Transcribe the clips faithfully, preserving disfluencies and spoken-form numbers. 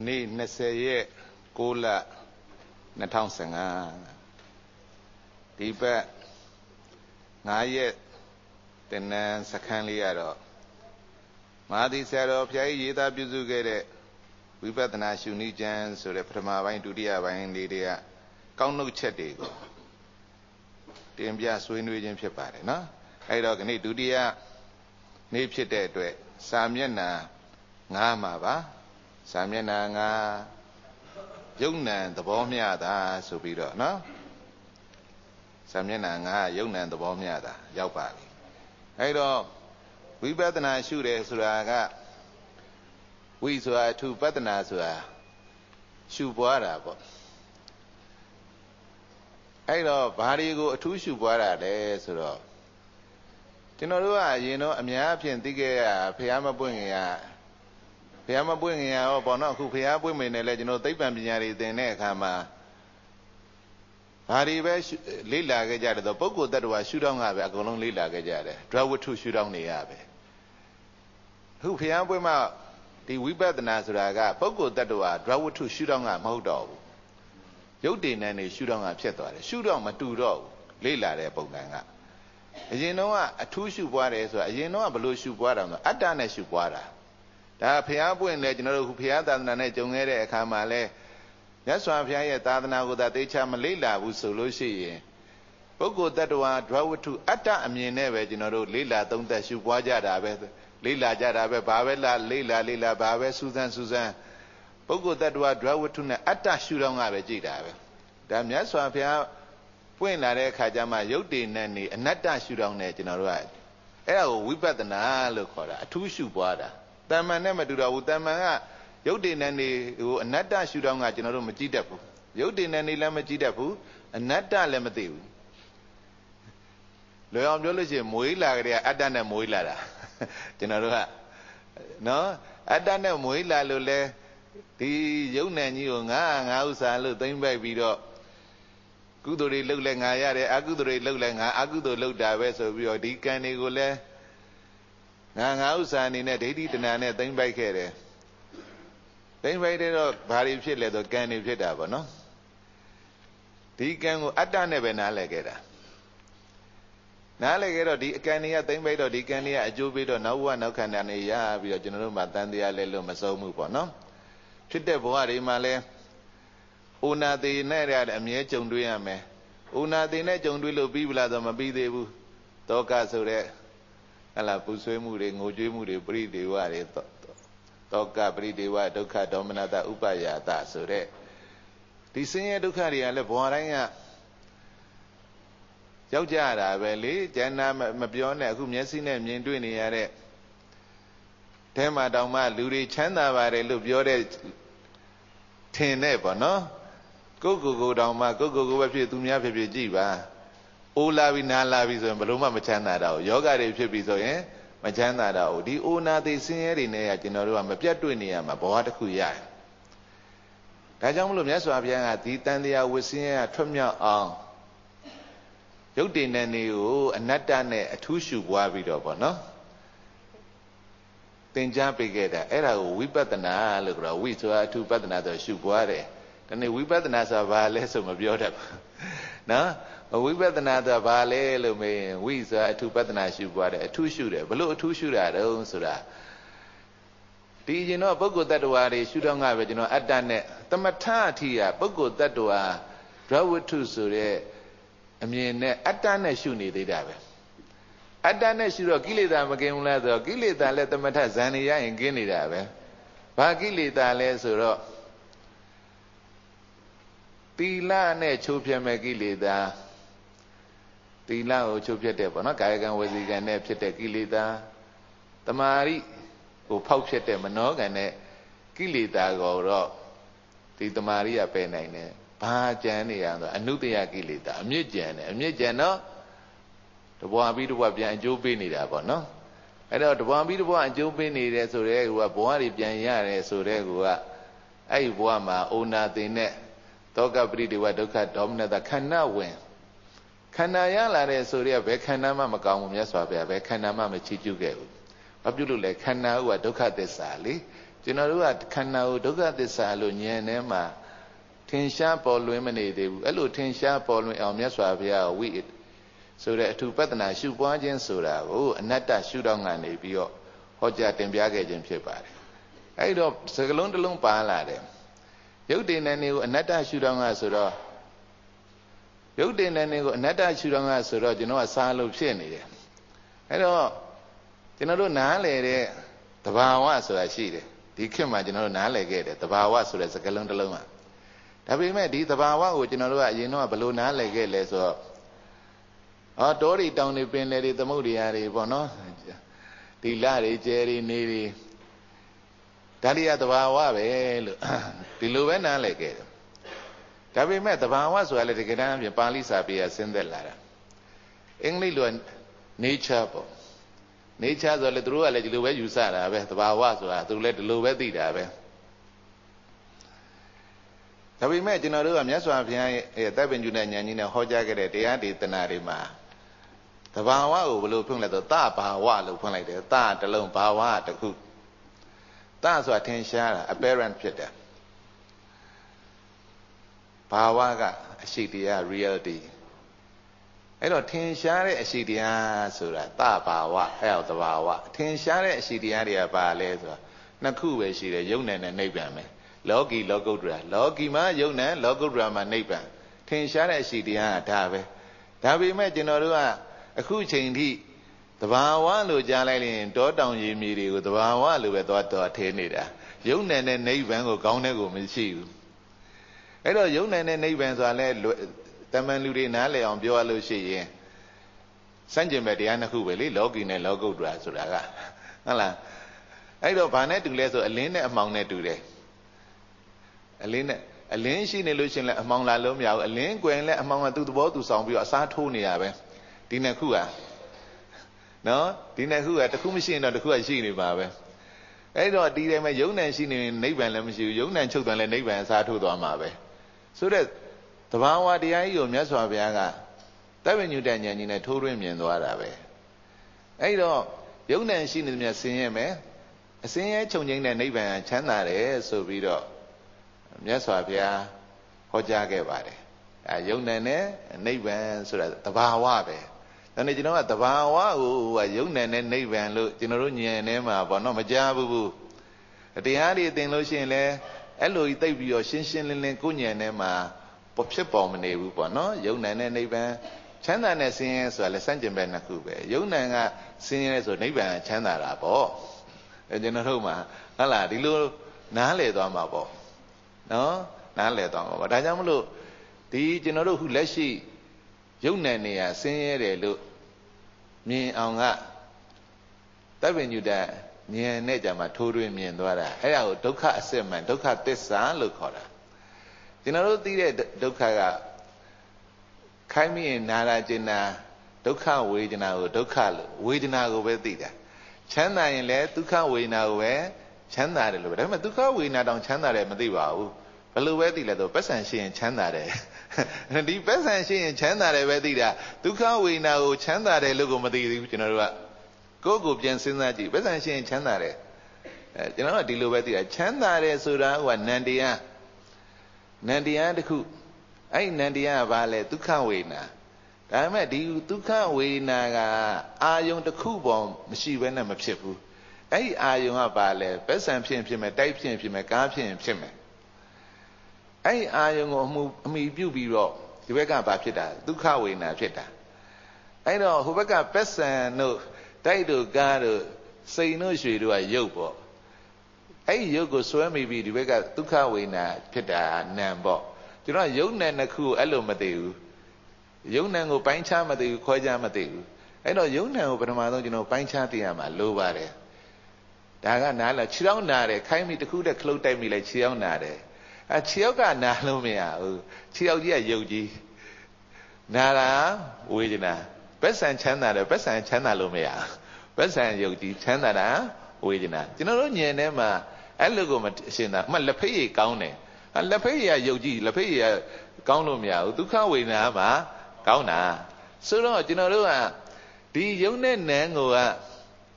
နေ့twentyရက်nineလtwenty fifteenဒီဘက်fiveရက်တင်နန်းစခန်းလေးရတော့မဟာသီဆရာတော်ဘုရားကြီးရေးသားပြုစုခဲ့တဲ့ဝိပဿနာရှုနည်းကျမ်းဆိုတဲ့ပထမပိုင်းဒုတိယပိုင်းလေးတွေကကောင်းနှုတ်ချက်တွေကိုတင်ပြဆွေးနွေးခြင်းဖြစ်ပါတယ်နော်အဲ့တော့ဒီနေ့ဒုတိယနေ့ဖြစ်တဲ့အတွက်စာမျက်နှာnineမှာပါစာမျက်နှာnineယုံနံသဘောမျှတာဆိုပြီးတော့နော်စာမျက်နှာnineယုံနံသဘောမျှတာရောက်ပါပြီအဲ့တော့ဝိပဿနာရှုတယ်ဆိုတာကဝိဆိုတာအထူးပဿနာဆိုတာရှုပွားတာပေါ့အဲ့တော့ဘာတွေကိုအထူးရှုပွားတာလဲဆိုတော့ကျွန်တော်တို့ကအရင်တော့အများအဖြစ်သိခဲ့ရဖះမပွင့်ခင်ကဖះမပွင့်ခင်ရောပေါ့နော်အခုဖះပွင့်မိနေလဲကျွန်တော်သိပ္ပံပညာတွေသင်တဲ့အခါမှာဘာတွေပဲလေ့လာခဲ့ကြတယ်ဆိုပုဂ္ဂိုလ်တ attva ရှုထောင့်ကပဲအကုန်လုံးလေ့လာခဲ့ကြတယ်ဒြဝတ္ထုရှုထောင့်နေရပဲအခုဖះပွင့်မှဒီဝိပဿနာဆိုတာကပုဂ္ဂိုလ်တ attva ဒြဝတ္ထုရှုထောင့်ကမဟုတ်တော့ဘူးရုပ်တည်နေနေရှုထောင့်ကဖြစ်သွားတယ်ရှုထောင့်မတူတော့ဘူးလေ့လာတဲ့ပုံစံကအရင်တော့ကအထူးရှုပွားတယ်ဆိုတာအရင်တော့ကဘလို့ရှုပွားတာလဲအတ္တနဲ့ရှုပွားတာဒါဖះပွင့်လဲကျွန်တော်တို့ခုဖះသာသနာနဲ့ကြုံခဲ့တဲ့အခါမှာလဲမြတ်စွာဘုရားရဲ့သာသနာကိုသာသိချမလေ့လာဘူးဆိုလို့ရှိရင်ပုဂ္ဂိုလ်တ attva ဒြဝတ္ထုအတ္တအမြင်နဲ့ပဲကျွန်တော်တို့လေ့လာသုံးသပ်ရှုပွားကြတာပဲလေ့လာကြတာပဲဘာပဲလားလေ့လာလေ့လာဘာပဲစူးစမ်းစူးစမ်းပုဂ္ဂိုလ်တ attva ဒြဝတ္ထုနဲ့အတ္တရှုထောင့်ကပဲကြည့်တာပဲဒါမြတ်စွာဘုရားပွင့်လာတဲ့အခါကျမှယုတ်တည်နဲ့နေအနတ္တရှုထောင့်နဲ့ကျွန်တော်တို့ကအဲ့ဒါကိုဝိပဿနာလို့ခေါ်တာအထူးရှုပွားတာတမ္မာနဲ့မတူတော့ဘူးတမ္မာကယုတ်တည်နဲ့နေဟိုအနတ္တရှုထောင့်ကကျွန်တော်တို့မကြည့်တတ်ဘူးယုတ်တည်နဲ့နေလည်းမကြည့်တတ်ဘူးအနတ္တလည်းမသိဘူးလွယ်အောင်ပြောလို့ရှိရင်မွေးလာကြတဲ့အတ္တနဲ့မွေးလာတာကျွန်တော်တို့ကနော်အတ္တနဲ့မွေးလာလို့လဲဒီယုတ်နံကြီးကိုငါငါဥစ္စာလို့သိမ့်ပိုက်ပြီးတော့ကုသိုလ်တွေလုပ်လဲငါရတယ်အကုသိုလ်တွေလုပ်လဲငါအကုသိုလ်လုပ်တာပဲဆိုပြီးတော့ဒီကံတွေကိုလဲငါငါဥစ္စာအနေနဲ့ဒိဋ္ဌိတဏှာနဲ့သိမ့်ပိုက်ခဲ့တယ်သိမ့်ပိုက်တဲ့တော့ဘာတွေဖြစ်လဲဆိုကံတွေဖြစ်တာပေါ့နော်ဒီကံကိုအတ္တနဲ့ပဲနားလည်ခဲ့တာနားလည်ခဲ့တော့ဒီအကံတွေကသိမ့်ပိုက်တော့ဒီကံတွေကအကျိုးပေးတော့နောက်ဘဝနောက်ခန္ဓာနေရပြီးတော့ကျွန်တော်တို့မှာတန်တရားလဲလို့မဆုံးဘူးပေါ့နော်ဖြစ်တဲ့ဘဝတွေမှာလဲဥနာတိနဲ့ရတဲ့အမြဲကြုံတွေ့ရမယ်ဥနာတိနဲ့ကြုံတွေ့လို့ပြီးပြီလားဆိုမပြီးသေးဘူးတောကဆိုတဲ့ဟလာပူဆွေးမှုတွေငိုကြွေးမှုတွေပရိဒေဝတွေတောကပရိဒေဝဒုက္ခဒေါမနတဥပယာတဆိုတဲ့ဒီဆင်းရဲဒုက္ခတွေကလည်းဘဝတိုင်းကရောက်ကြရတာပဲလေဉာဏ်မပြောနဲ့အခုမျက်စိနဲ့မြင်တွေ့နေရတဲ့ထဲမှာတောင်မှလူတွေချမ်းသာပါတယ်လို့ပြောတဲ့ထင်တဲ့ပေါ့နော်ကိုကိုကိုတောင်မှကိုကိုကိုပဲဖြစ်သူများဖြစ်ဖြစ်ကြည့်ပါအိုးလာပြီးနားလာပြီးဆိုရင်ဘလို့မှမချမ်းသာတော့ဘူးယောဂတွေဖြစ်ပြီးဆိုရင်မချမ်းသာတော့ဘူးဒီအိုနာသိဆင်းရဲတွေနဲ့ကကျွန်တော်တို့ကမပြတ်တွေ့နေရမှာဘဝတစ်ခုရတယ်ဒါကြောင့်မလို့မြတ်စွာဘုရားကဒီတန်တရားဝိဆင်းရဲကထွတ်မြောက်အောင်ယုတ်တည်နေနေကိုအနတ္တနဲ့အထူးရှုပွားပြီးတော့ပေါ့နော်သင်ကြားပေးခဲ့တာအဲ့ဒါကိုဝိပဿနာလို့ခေါ်ဝိဆိုတာအထူးပဿနာဆိုရှုပွားတယ်ဒီနေ့ဝိပဿနာဆိုတာဘာလဲဆိုမပြောတတ်ဘူးနော်ဝိပဿနာဆိုတာဘာလဲလို့မေးရင်ဝိဆိုတာအထူးပဿနာရှုပွားတယ်အထူးရှုတယ်ဘလို့အထူးရှုတာတုံးဆိုတာဒီရင်တော့ပုဂ္ဂိုလ်တ attva တွေရှုတော့ငါပဲကျွန်တော်အတ္တနဲ့သမထအထိကပုဂ္ဂိုလ်တ attva ဒြဝတ္ထုဆိုတဲ့အမြင်နဲ့အတ္တနဲ့ရှုနေသေးတာပဲအတ္တနဲ့ရှုတော့ကိလေသာမကင်းဘူးလားဆိုတော့ကိလေသာလည်းသမထဇန်နေရရင်ကင်းနေတာပဲဘာကိလေသာလဲဆိုတော့သီလနဲ့ချိုးဖျက်မဲ့ကိလေသာသီလကိုချိုးဖျက်တဲ့ပေါ့နော်ကာယကံဝစီကံနဲ့ဖြစ်တဲ့ကိလေသာတမာရိကိုဖောက်ဖျက်တဲ့မနောကံနဲ့ကိလေသာကိုတော့ဒီတမာရိကပယ်နိုင်တယ်ဘာကြံနေရဆိုအနုတ္တယကိလေသာအမြင့်ကြံတယ်အမြင့်ကြံတော့တဘွားပြီးတဘွားပြန်အကျိုးပေးနေတာပေါ့နော်အဲ့တော့တဘွားပြီးတဘွားအကျိုးပေးနေတယ်ဆိုတဲ့ကူကဘဝတွေပြန်ရတယ်ဆိုတဲ့ကူကအဲ့ဒီဘဝမှာအိုနာသိနဲ့တောကပရိဒေဝဒုက္ခဒေါမနတခန္ဓာဝင်ခန္ဓာရလာတဲ့ဆိုတဲ့ဘယ်ခန္ဓာမှမကောင်းဘူးမြတ်စွာဘုရားဘယ်ခန္ဓာမှမချီးကျူးခဲ့ဘူးဘာဖြစ်လို့လဲခန္ဓာဥကဒုက္ခသစ္စာလေခကျွန်တော်တို့ကခန္ဓာကိုဒုက္ခသစ္စာလို့ဉာဏ်နဲ့မှထင်ရှားပေါ်လွင်မနေသေးဘူးအဲ့လိုထင်ရှားပေါ်လွင်အောင်မြတ်စွာဘုရားဝိဆိုတဲ့အထူပတ္တနာရှုပွားခြင်းဆိုတာကိုအနတ္တရှုတော့ကနေပြီးတော့ဟောကြားတင်ပြခဲ့ခြင်းဖြစ်ပါတယ်အဲ့တော့စကလုံးတစ်လုံးပါလာတယ်ရုပ်တည်နေနေကိုအနတ္တရှုတော့ငါဆိုတော့ရုပ်တည်နေနေကိုအနတ္တရှုတော့ငါဆိုတော့ကျွန်တော်ကစားလို့ဖြစ်နေတယ်အဲ့တော့ကျွန်တော်တို့နားလေတဲ့သဘာဝဆိုတာရှိတယ်ဒီခေတ်မှာကျွန်တော်တို့နားလည်ခဲ့တယ်သဘာဝဆိုတဲ့စကားလုံးတစ်လုံးอ่ะဒါပေမဲ့ဒီသဘာဝကိုကျွန်တော်တို့ကအရင်တော့ဘယ်လိုနားလည်ခဲ့လဲဆိုတော့အော်တောတွေတောင်တွေပင်လယ်တွေသမုဒ္ဒရာတွေပေါ့နော်ဒီလတွေကျဲတွေနေတွေဒါတွေကသဘာဝပဲလို့ဒီလိုပဲနားလည်ခဲ့တယ်ဒါပေမဲ့သဘာဝဆိုတာလည်းတကယ်တမ်းအပြင်ပါဠိစာပေကဆင်းသက်လာတာအင်္ဂလိပ်လို nature ပေါ့ nature ဆိုလည်းသူတို့ကလည်းဒီလိုပဲယူဆတာပဲသဘာဝဆိုတာသူလည်းဒီလိုပဲသိတာပဲဒါပေမဲ့ကျွန်တော်တို့ကမြတ်စွာဘုရားရဲ့တပ်ပင်ကျူတဲ့ဉာဏ်ကြီးနဲ့ဟောကြားခဲ့တဲ့တရားဒေသနာတွေမှာသဘာဝကိုဘယ်လိုဖွင့်လိုက်တော့တဘာဝလို့ဖွင့်လိုက်တယ်တတလုံးဘာဝတခုတဆိုတာထင်ရှားတာ apparent ဖြစ်တယ်ဘာဝကအရှိတရား reality အဲ့တော့ထင်ရှားတဲ့အရှိတရားဆိုတာတဘာဝအဲ့ဟောသဘာဝထင်ရှားတဲ့အရှိတရားတွေကဘာလဲဆိုတာနှစ်ခုပဲရှိတယ်ယုံနဲ့နိဗ္ဗာန်ပဲလောကီလောကုတ္တရာလောကီမှာယုံနဲ့လောကုတ္တရာမှာနိဗ္ဗာန်ထင်ရှားတဲ့အရှိတရားကဒါပဲဒါပေမဲ့ကျွန်တော်တို့ကအခုချိန်ထိသဘာဝလို့ကြားလိုက်ရင်တောတောင်ရေမြေတွေကိုသဘာဝလို့ပဲသွားတော်ထင်းနေတာယုံနဲ့နိဗ္ဗာန်ကိုကောင်းတဲ့ကိုမရှိဘူးအဲ့တော့ယုံနဲ့နိဗ္ဗာန်ဆိုတာလဲတမန်လူတွေနားလည်အောင်ပြောရလို့ရှိရင်စัจ jin ပဲတရားနှစ်ခုပဲလေလောကီနဲ့လောကုတ္တရာဆိုတာကဟုတ်လားအဲ့တော့ဘာနဲ့တူလဲဆိုအလင်းနဲ့အမှောင်နဲ့တူတယ်အလင်းနဲ့အလင်းရှိနေလို့ရှိရင်လည်းအမှောင်လာလို့မရဘူးအလင်းကွယ်လည်းအမှောင်ကသူ့သဘောသူဆောင်ပြီးတော့အစားထိုးနေရပဲဒီနှစ်ခုကနော်ဒီနှစ်ခုကတစ်ခုမရှိရင်တော့တစ်ခုကရှိနေပါပဲအဲ့တော့ဒီတယ်မှာယုံနဲ့ရှိနေရင်နိဗ္ဗာန်လည်းမရှိဘူးယုံနဲ့ချုပ်တယ်လည်းနိဗ္ဗာန်အစားထိုးသွားမှာပဲဆိုတော့သဘာဝတရားကြီးကိုမြတ်စွာဘုရားကတပ်ပင်ညုတဉာဏ်ကြီးနဲ့ထိုးရင်းမြင်သွားတာပဲအဲ့တော့ယုံနဲ့ရှိနေတယ်မြတ်ဆင်းရဲမယ်အစင်းရဲခြုံငိမ့်တဲ့နိဗ္ဗာန်ချမ်းသာတယ်ဆိုပြီးတော့မြတ်စွာဘုရားဟောကြားခဲ့ပါတယ်အဲယုံနဲ့နဲ့နိဗ္ဗာန်ဆိုတာသဘာဝပဲဒါနဲ့ကျွန်တော်ကသဘာဝကိုယုံနဲ့နဲ့နိဗ္ဗာန်လို့ကျွန်တော်တို့ဉာဏ်ထဲမှာပေါ့နော်မကြားဘူးဘူးတရားတွေသင်လို့ရှိရင်လည်းအဲ့လိုကြီးသိပြီးတော့ရှင်းရှင်းလင်းလင်းကိုဉာဏ်ထဲမှာဖြစ်ပေါ်မနေဘူးပေါ့နော်ယုံနဲ့နဲ့နိဗ္ဗာန်ချမ်းသာနဲ့ဆင်းရဲဆိုတာလည်းစัจ jin ပဲနှစ်ခုပဲယုံနဲ့ကဆင်းရဲဆိုနိဗ္ဗာန်ချမ်းသာတာပေါ့အဲကျွန်တော်တို့မှာဟုတ်လားဒီလိုနားလည်သွားမှာပေါ့နော်နားလည်သွားမှာပေါ့ဒါကြောင့်မလို့ဒီကျွန်တော်တို့ခုလက်ရှိယုံနဲ့နေရဆင်းရဲတယ်လို့မြင်အောင်ကတပ်ပင်ညုတဉာဏ်နဲ့ကြမှာထိုးထွင်းမြင်သွားတာအဲ့ဒါကိုဒုက္ခအစစ်မှန်ဒုက္ခသစ္စာလို့ခေါ်တာကျွန်တော်တို့သိတဲ့ဒုက္ခကခိုင်းမိရင်နာရာကျင်နာဒုက္ခဝေဒနာကိုဒုက္ခလို့ဝေဒနာကိုပဲသိတာချမ်းသာရင်လည်းဒုက္ခဝေဒနာကိုပဲချမ်းသာတယ်လို့ပဲဒါပေမဲ့ဒုက္ခဝေဒနာတောင်ချမ်းသာတယ်မသိပါဘူးဘယ်လိုပဲသိလဲဆိုပတ်စံရှိရင်ချမ်းသာတယ်ဒီပတ်စံရှိရင်ချမ်းသာတယ်ပဲသိတာဒုက္ခဝေဒနာကိုချမ်းသာတယ်လို့ကိုမသိဘူးကျွန်တော်တို့ကကိုယ့်ကိုပြန်စဉ်းစားကြည့်ပတ်စံရှိရင်ချမ်းသာတယ်အဲကျွန်တော်ကဒီလိုပဲသိတာချမ်းသာတယ်ဆိုတာကနန္တရားနန္တရားတစ်ခုအဲ့ဒီနန္တရားကဘာလဲဒုက္ခဝေဒနာဒါပေမဲ့ဒီဒုက္ခဝေဒနာကအာယုံတစ်ခုပေါ်မရှိဘဲနဲ့မဖြစ်ဘူးအဲ့ဒီအာယုံကဘာလဲပတ်စံဖြစ်ဖြစ်မယ်တိုက်ဖြစ်ဖြစ်မယ်ကားဖြစ်ဖြစ်မယ်အဲ့ဒီအာယုံကိုအမှုအမိပြုတ်ပြီးတော့ဒီဘက်ကဘာဖြစ်တာဒုက္ခဝေဒနာဖြစ်တာအဲ့တော့ဟိုဘက်ကပတ်စံတို့တိုက်တို့ကားတို့စိန်တို့ရွှေတို့ကရုပ်ပေါ့အဲ့ဒီရုပ်ကိုစွဲမိပြီးဒီဘက်ကဒုက္ခဝေဒနာဖြစ်တာနာမ်ပေါ့ကျွန်တော်ယုံနဲ့နှစ်ခုအဲ့လိုမသိဘူးယုံနဲ့ကိုပိုင်းခြားမသိဘူးခွဲခြားမသိဘူးအဲ့တော့ယုံနဲ့ကိုပထမဆုံးကျွန်တော်ပိုင်းခြားသိရမှာလိုပါတယ်ဒါကနားလဲခြေထောက်နာတယ်ခိုင်းမိတစ်ခုတည်းခလုတ်တိုက်မိလိုက်ခြေထောက်နာတယ်အဲခြေထောက်ကနာလို့မရဘူးခြေထောက်ကြီးကယုတ်ကြီးနာတာဝေဒနာပတ်စံချမ်းသာတယ်ပတ်စံချမ်းသာလို့မရပတ်စံယုတ်ကြီးချမ်းသာတာဝေဒနာကျွန်တော်တို့ဉာဏ်ထဲမှာအဲ့လိုကိုမရှင်းတာအမှလက်ဖိတ်ကြီးကောင်းတယ်လက်ဖိတ်ကြီးကယုတ်ကြီးလက်ဖိတ်ကြီးကကောင်းလို့မရဘူးဒုက္ခဝေဒနာမှာကောင်းတာဆိုတော့ကျွန်တော်တို့ကဒီယုံနဲ့နံကိုက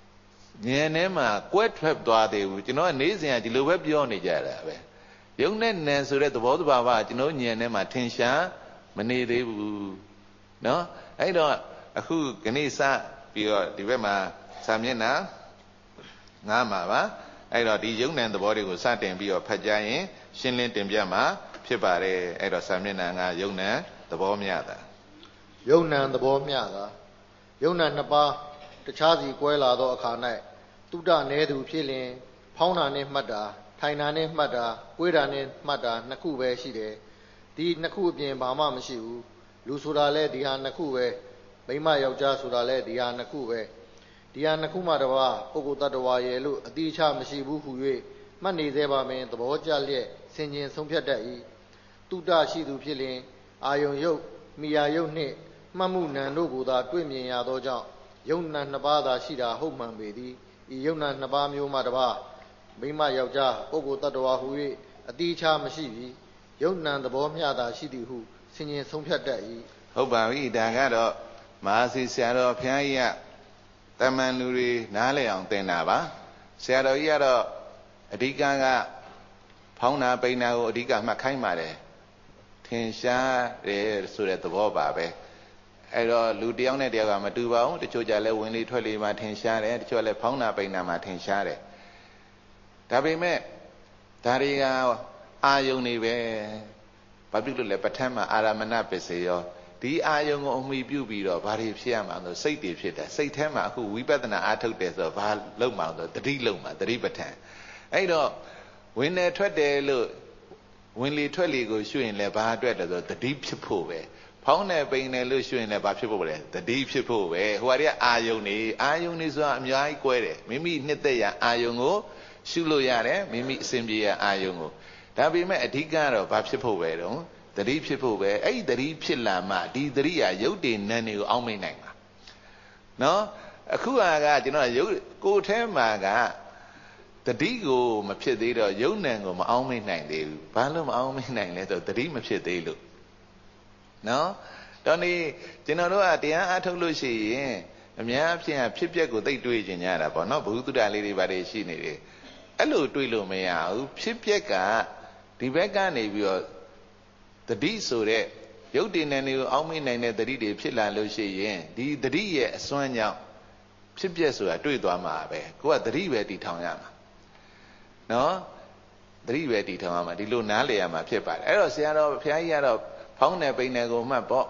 ဉာဏ်ထဲမှာကွဲထွက်သွားသေးဘူးကျွန်တော်ကနေစဉ်ကဒီလိုပဲပြောနေကြတာပဲယုံနဲ့နံဆိုတဲ့သဘောတဘာဝကျွန်တော်ဉာဏ်ထဲမှာထင်ရှားမနေသေးဘူးနော်အဲ့တော့အခုခဏစပြီးတော့ဒီဘက်မှာစာမျက်နှာငါးမှာပါအဲ့တော့ဒီယုံနံသဘောတွေကိုစတင်ပြီးတော့ဖတ်ကြရင်ရှင်းလင်းတင်ပြမှာဖြစ်ပါတယ်အဲ့တော့စာမျက်နှာငါးယုံနံသဘောမျှတာယုံနံသဘောမျှတာယုံနံနှစ်ပါးတခြားစီကွဲလာသောအခါ၌တုဒ္ဒနဲသူဖြစ်လျင်ဖောင်းတာနဲ့မှတ်တာထိုင်တာနဲ့မှတ်တာကွေးတာနဲ့မှတ်တာနှစ်ခုပဲရှိတယ်ဒီနှစ်ခုအပြင်ဘာမှမရှိဘူးလူဆိုတာလဲဒီဟာနှစ်ခုပဲမိန်းမယောက်ျားဆိုတာလဲဒီဟာနှစ်ခုပဲဒီဟာနှစ်ခုမှတပါးပုဂ္ဂိုလ်တ attva ရဲ့လို့အတိအကျမရှိဘူးဟု၍မှတ်နေသေးပါမင်းသဘောကျလျက်ဆင်ခြင်ဆုံးဖြတ်တတ်၏တုဒ္ဒရှိသူဖြစ်လျင်အာယုံယုတ်မိယာယုတ်နှင့်မှတ်မှုနံတို့ကိုသာတွေ့မြင်ရသောကြောင့်ယုံနံနှစ်ပါးသာရှိတာဟုတ်မှန်ပေသည်ဤယုံနံနှစ်ပါးမျိုးမှတပါးမိန်းမယောက်ျားပုဂ္ဂိုလ်တ attva ဟု၍အတိအကျမရှိပြီယုံနံသဘောမျှတာရှိသည်ဟုဆင်ခြင်ဆုံးဖြတ်တတ်၏ဟုတ်ပါပြီဒါကတော့မဟာစီဆရာတော်ဘုရားကြီးကတမန်လူတွေနားလည်အောင်သင်တာပါဆရာတော်ကြီးကတော့အဓိကကဖောင်းနာပိန်နာကိုအဓိကမှတ်ခိုင်းပါတယ်ထင်ရှားတယ်ဆိုတဲ့သဘောပါပဲအဲ့တော့လူတယောက်နဲ့တယောက်ကမတူပါဘူးတချို့ကြလဲဝင်လေထွက်လေမှာထင်ရှားတယ်တချို့လည်းဖောင်းနာပိန်နာမှာထင်ရှားတယ်ဒါပေမဲ့ဒါတွေကအာယုန်တွေပဲဘာဖြစ်လို့လဲပဋ္ဌာန်းမှာအာရမဏပစ္စယောဒီအာယုံကိုအမိပြုပြီးတော့ဘာတွေဖြစ်ရမှာလဲစိတ်တွေဖြစ်တယ်စိတ်ထဲမှာအခုဝိပဿနာအားထုတ်တယ်ဆိုတော့ဘာလုံးမှာလဲတတိလုံးမှာတတိပဋ္ဌာန်းအဲ့တော့ဝင်နေထွက်တယ်လို့ဝင်လေထွက်လေကိုရှုရင်လည်းဘာအတွက်လဲဆိုတတိဖြစ်ဖို့ပဲဖောင်းနေပိန်နေလို့ရှုရင်လည်းဘာဖြစ်ဖို့လဲတတိဖြစ်ဖို့ပဲဟိုဟာတွေကအာယုံနေအာယုံနေဆိုတာအများကြီးကွဲတယ်မိမိနှစ်သက်ရအာယုံကိုရှုလို့ရတယ်မိမိအစဉ်ပြေရအာယုံကိုဒါပေမဲ့အဓိကတော့ဘာဖြစ်ဖို့ပဲတော့တတိဖြစ်ဖို့ပဲအဲ့ဒီတတိဖြစ်လာမှဒီတတိဟာယုတ်တေနံတွေကိုအောင်းမိနိုင်မှာနော်အခုဟာကကျွန်တော်ယုတ်ကိုယ်ထဲမှာကတတိကိုမဖြစ်သေးတော့ယုတ်နံကိုမအောင်းမိနိုင်သေးဘူးဘာလို့မအောင်းမိနိုင်လဲဆိုတတိမဖြစ်သေးလို့နော်တော်နေကျွန်တော်တို့ကတရားအားထုတ်လို့ရှိရင်အများအပြားဖြစ်ပျက်ကိုသိတွေးကျင်ကြတာပေါ့နော်ဘုသူတ္တလေးတွေဘာတွေရှိနေတယ်အဲ့လိုတွေးလို့မရဘူးဖြစ်ပျက်ကဒီဘက်ကနေပြီးတော့တတိဆိုတဲ့ရုပ်တည်နေတွေကိုအောင်းမိနိုင်တဲ့တတိတွေဖြစ်လာလို့ရှိရင်ဒီတတိရဲ့အစွမ်းကြောင့်ဖြစ်ပျက်ဆိုတာတွေ့သွားမှာပဲကိုကတတိပဲတည်ထောင်ရမှာနော်တတိပဲတည်ထောင်ရမှာဒီလိုနားလည်ရမှာဖြစ်ပါတယ်အဲ့တော့ဆရာတော်ဘုရားကြီးကတော့ဖောင်းတဲ့ပိန်တဲ့ကိုမှတ်ပေါ့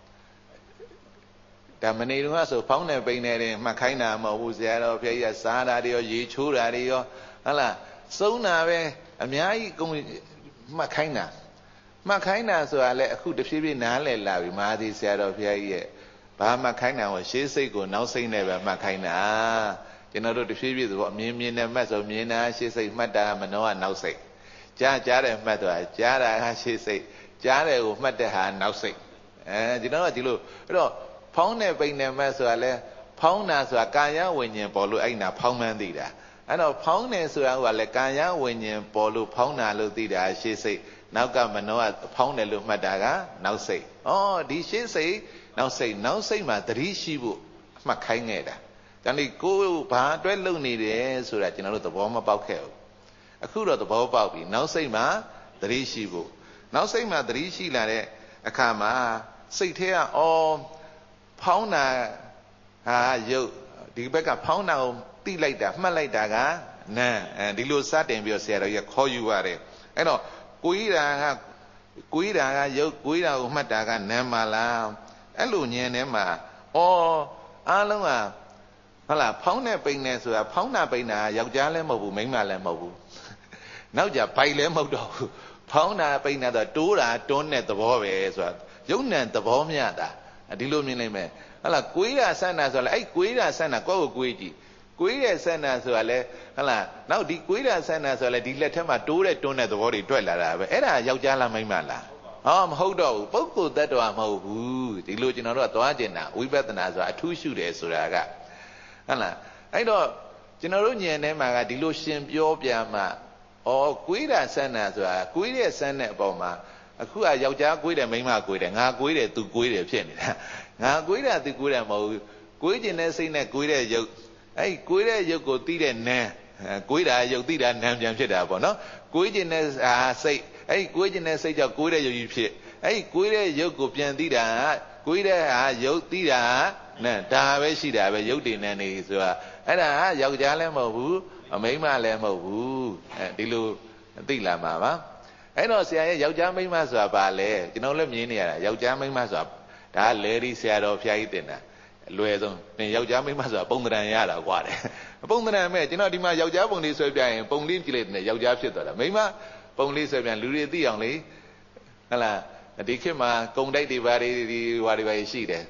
ဒါမနေတော့ဆိုဖောင်းတဲ့ပိန်တဲ့တင်မှတ်ခိုင်းတာမဟုတ်ဘူးဆရာတော်ဘုရားကြီးကစားတာတွေရောရေချိုးတာတွေရောဟုတ်လားစုံတာပဲအများကြီးကုန်မှတ်ခိုင်းတာမှတ်ခိုင်းတာဆိုတာလေအခုတဖြည်းဖြည်းနားလည်လာပြီမဟာသီဆရာတော်ဘုရားကြီးရဲ့ဘာမှတ်ခိုင်းတာဟောရှေးစိတ်ကိုနောက်စိတ်နဲ့ပဲမှတ်ခိုင်းတာကျွန်တော်တို့တဖြည်းဖြည်းဆိုတော့အမြင်မြင်နဲ့မှတ်ဆိုမြင်တာရှေးစိတ်မှတ်တာမနှောကနောက်စိတ်ကြားကြားတယ်မှတ်တော့ကြားတာကရှေးစိတ်ကြားတယ်ကိုမှတ်တဲ့ဟာနောက်စိတ်အဲကျွန်တော်ကဒီလိုအဲ့တော့ဖောင်းတဲ့ပိန်နဲ့မှတ်ဆိုတာလေဖောင်းတာဆိုတာကာယဝိညာဉ်ပေါ်လို့အဲ့နာဖောင်းမှန်းသိတာအဲ့တော့ဖောင်းတယ်ဆိုတာကလည်းကာယဝိညာဉ်ပေါ်လို့ဖောင်းတာလို့သိတာရှေးစိတ်နောက်ကမနှောကဖောင်းတယ်လို့မှတ်တာကနောက်စိတ်ဩဒီရှေးစိတ်နောက်စိတ်နောက်စိတ်မှာသတိရှိဖို့မှတ်ခိုင်းနေတာဒါနဲ့ကိုယ်ဘာအတွက်လုံနေတယ်ဆိုတာကျွန်တော်တို့သဘောမပေါက်ခဲ့ဘူးအခုတော့သဘောပေါက်ပြီနောက်စိတ်မှာသတိရှိဖို့နောက်စိတ်မှာသတိရှိလာတဲ့အခါမှာစိတ်ထဲကဩဖောင်းတာဟာရုပ်ဒီဘက်ကဖောင်းတာကိုတိလိုက်တာမှတ်လိုက်တာကနာအဲဒီလိုစတင်ပြီးတော့ဆရာတော်ကြီးခေါ်ယူရတယ်အဲ့တော့ကိုကြီးတာကကိုကြီးတာကရုပ်ကိုကြီးတာကိုမှတ်တာကနာမလားအဲ့လိုဉာဏ်ထဲမှာဩအားလုံးကဟုတ်လားဖောင်းတဲ့ပိန်နဲ့ဆိုတာဖောင်းတာပိန်တာယောက်ျားလည်းမဟုတ်ဘူးမိန်းမလည်းမဟုတ်ဘူးနောက်ကြဘိုက်လည်းမဟုတ်တော့ဘူးဖောင်းတာပိန်တာတော့တိုးတာတွန်းတဲ့သဘောပဲဆိုတာယုံနံသဘောမျှတာဒီလိုမြင်လိုက်မယ်ဟုတ်လားကိုကြီးတာဆန္ဒဆိုတာအဲ့ကိုကြီးတာဆန္ဒကိုယ့်ကိုကိုကြီးကြည့်ကိုကြီးတဲ့ဆန္ဒဆိုတာလေဟုတ်လားနောက်ဒီကိုကြီးတာဆန္ဒဆိုတာလေဒီလက်ထက်မှာတိုးတဲ့တွန်းတဲ့သဘောတွေတွေ့လာတာပဲအဲ့ဒါယောက်ျားလားမိန်းမလားဟောမဟုတ်တော့ဘူးပုဂ္ဂိုလ်တ attva မဟုတ်ဘူးဒီလိုကျွန်တော်တို့ကသွားကျင်တာဝိပဿနာဆိုတာအထူးရှုတယ်ဆိုတာကဟုတ်လားအဲ့တော့ကျွန်တော်တို့ဉာဏ်ထဲမှာကဒီလိုရှင်ပြောပြမှဩကိုကြီးတာဆန္ဒဆိုတာကိုကြီးတဲ့ဆန္ဒအပေါ်မှာအခုကယောက်ျားကိုကြီးတယ်မိန်းမကိုကြီးတယ်ငါကိုကြီးတယ်သူကိုကြီးတယ်ဖြစ်နေတာငါကိုကြီးတာသူကိုကြီးတယ်မဟုတ်ဘူးကိုကြီးကျင်တဲ့စိတ်နဲ့ကိုကြီးတဲ့ရုပ် ấy cuối đấy yêu của tí đèn nè cuối đã yêu tí đèn nam chạm chết đã bỏ nó cuối trên này à xây ấy cuối trên này xây cho cuối đấy yêu gì ấy cuối đấy yêu của biển tí đã cuối đấy à yêu tí đã nè ta với xí đã với yêu tiền này này rồi ấy là yêu giá lên màu vũ mấy mà lên màu vũ đi luôn tí là mà mà ấy nó sẽ yêu giá mấy mà rồi bà lệ chỉ nó lên như này là yêu giá mấy mà rồi đã lệ đi xe đồ phía tiền à lùi rồi nên yêu giá mấy mà rồi bông ra nhà là quá đấy bông ra mẹ chỉ nói đi mà yêu giá bông đi xoay biển bông liên chỉ lên này yêu giáဖြစ်rồi mấy mà bông đi xoay biển lùi đi tí ông lý hay là đi khi mà công đấy đi vào đi đi vào đi vào xí đấy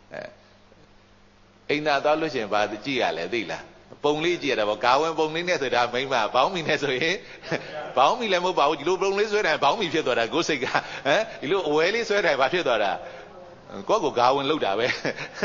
anh ta đó lúc chuyện bà chỉ à lại đi là bông lý chỉ là bảo cáo em bông lý này rồi đã mấy mà báo mình này rồi báo mình là một báo chỉ lúc bông lý xoay này báo mìnhဖြစ်rồi là cố sinh à lúc uế lý xoay này bàဖြစ်rồi là có của cáo em lâu đã vậy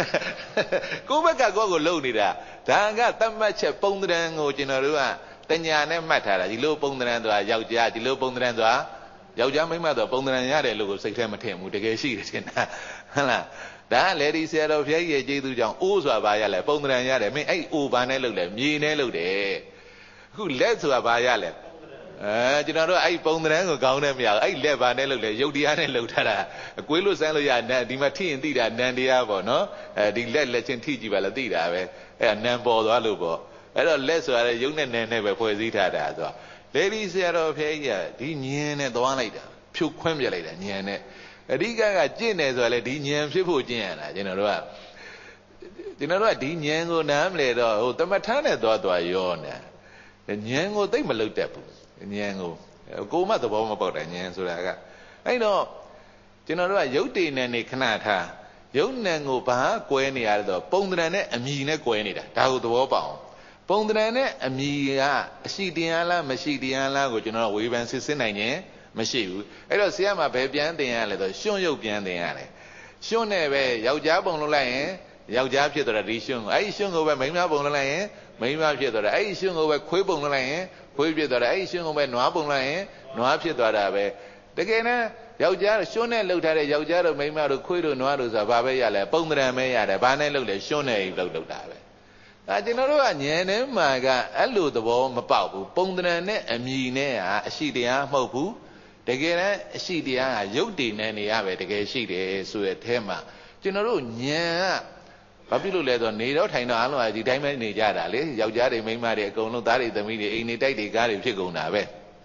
cố bất cả có của lâu đi đã thằng cái tâm mà chết bông ra ngồi trên đó đúng không tại nhà này mất thà chỉ lúc bông ra rồi giàu giá chỉ lúc bông ra rồi giàu giá mấy mà rồi bông ra nhà để lúc xây thêm một thêm một cái gì đấy là đã lấy đi xe đâu phía dưới chỉ tôi chọn u xóa bà ya lại bông ra nhà để mấy ấy u bà này lúc để mi này lúc để cứ lấy xóa bà ya lại à cho nó ấy bông ra người cao này giờ ấy lấy bà này lúc để dấu đi anh này lúc thà là cuối lúc sáng lúc giờ nè đi mà thiên đi là nè đi à bỏ nó đi lấy lấy trên thi chỉ bà là đi đã vậy nè bỏ đó lúc bỏ ấy đó lấy xóa là dấu nè nè nè về phơi gì thà đã rồi lấy đi xe đâu phía dưới đi nhẹ này đó lại đó phiêu khoém về lại đó nhẹ này đi cái cái chuyện này rồi là đi nhẹ phiêu phiêu chuyện là cho nó đó cho nó đó đi nhẹ ngô nam lại đó tao mà thằng này đó đó vô nè nhẹ ngô tới mà lưu đẹp nhẹ ngô cố mà tao bảo mà bảo đại nhẹ rồi là cái ấy đó cho nó đó dấu tiền này này khá là tha dấu này ngô bá quê này à đó bông này này mì này quê này đó tao tao bảo bông này này mì à xí tiền là mà xí tiền là của cho nó quỳ ban xí xí này nhé mà xíu ấy đó xem mà bé biến tiền là đó xương yêu biến tiền là xương này về giàu giá bông nó lại giàu giá phía đó là đi xương ấy xương ở bên mấy má bông nó lại mấy má phía đó là ấy xương ở bên khuấy bông nó lại khuấy phía đó là ấy xương ở bên nóa bông lại nóa phía đó là về thế cái nè giàu giá là xương này lâu thay giàu giá rồi mấy má được khuấy được nóa được sao ba bây giờ là bông ra mấy giờ là ba này lâu để xương này lâu lâu đã về à cho nó rất nhẹ nếu mà cái ăn lụt đó mà bảo bù bông ra này mì này à xí tiền màu bù để cái này xí tiền à dấu tiền này này à về để cái xí tiền suy thêm mà cho nó rất nhẹ bà biết lúc này rồi này đó thành nó là gì đấy mấy này ra đã lấy giàu giá để mấy mà để công nó tá để tầm đi anh này tay để cá để phía cùng nào về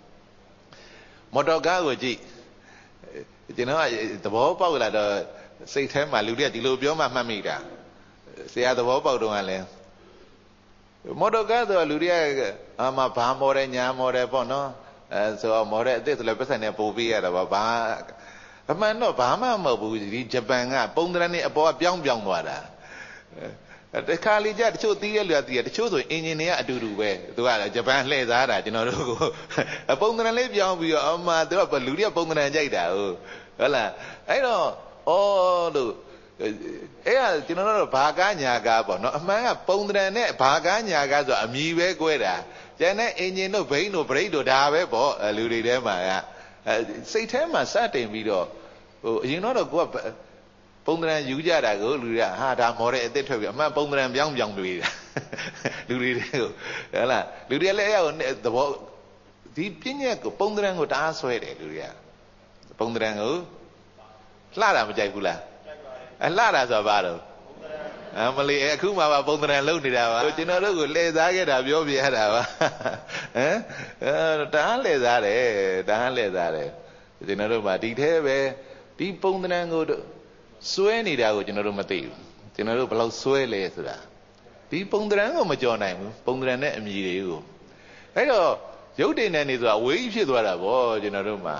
một đầu cá của chị chị nói tao bảo bao là đó xây thêm mà lưu đi chỉ lưu biểu mà mà mì đã xe tao bảo bao đâu mà lên một đầu cá rồi lưu đi à mà bà mua đây nhà mua đây bọn nó so mua đây thế là bây giờ này bù bia rồi bà mà nó bà mà mua bù gì Japan à bông ra này bỏ biang biang vào đó cái khá lý do chỗ tí là tí chỗ rồi engineer ở đâu về tôi bảo là Japan lấy ra đó cho nó đâu bông ra lấy biang bây giờ mà tôi bảo lưu đi bông ra chạy đã đó là ấy đó ô được ấy là cho nó là ba cái nhà ga bỏ nó mà bông ra này ba cái nhà ga rồi mì về quê đã cho nên engineer nó về nó về đồ đa về bỏ lưu đi đấy mà xây thế mà sát tiền video you know đó của bông ra dữ ra đã gỡ lưu ra ha đã mua đấy tết thôi mà bông ra biang biang lưu đi lưu đi đấy đó là lưu đi lấy ở đó thì chính nhá của bông ra người ta xoay đấy lưu ra bông ra người lá là một trái cula lá là sao ba đâu à mà lấy cứ mà bà bông ra lâu đi đâu chỉ nó đó rồi lấy giá cái nào biểu bia nào á đã lấy giá đấy đã lấy giá đấy chỉ nó đó mà đi thế về đi bông ra người xuôi này đâu cho nó rồi mà tiêu cho nó rồi bao xuôi lấy rồi đó đi bông ra người mà cho này bông ra này em gì đấy rồi ấy đó dấu tiền này rồi quỷ phía rồi là bỏ cho nó rồi mà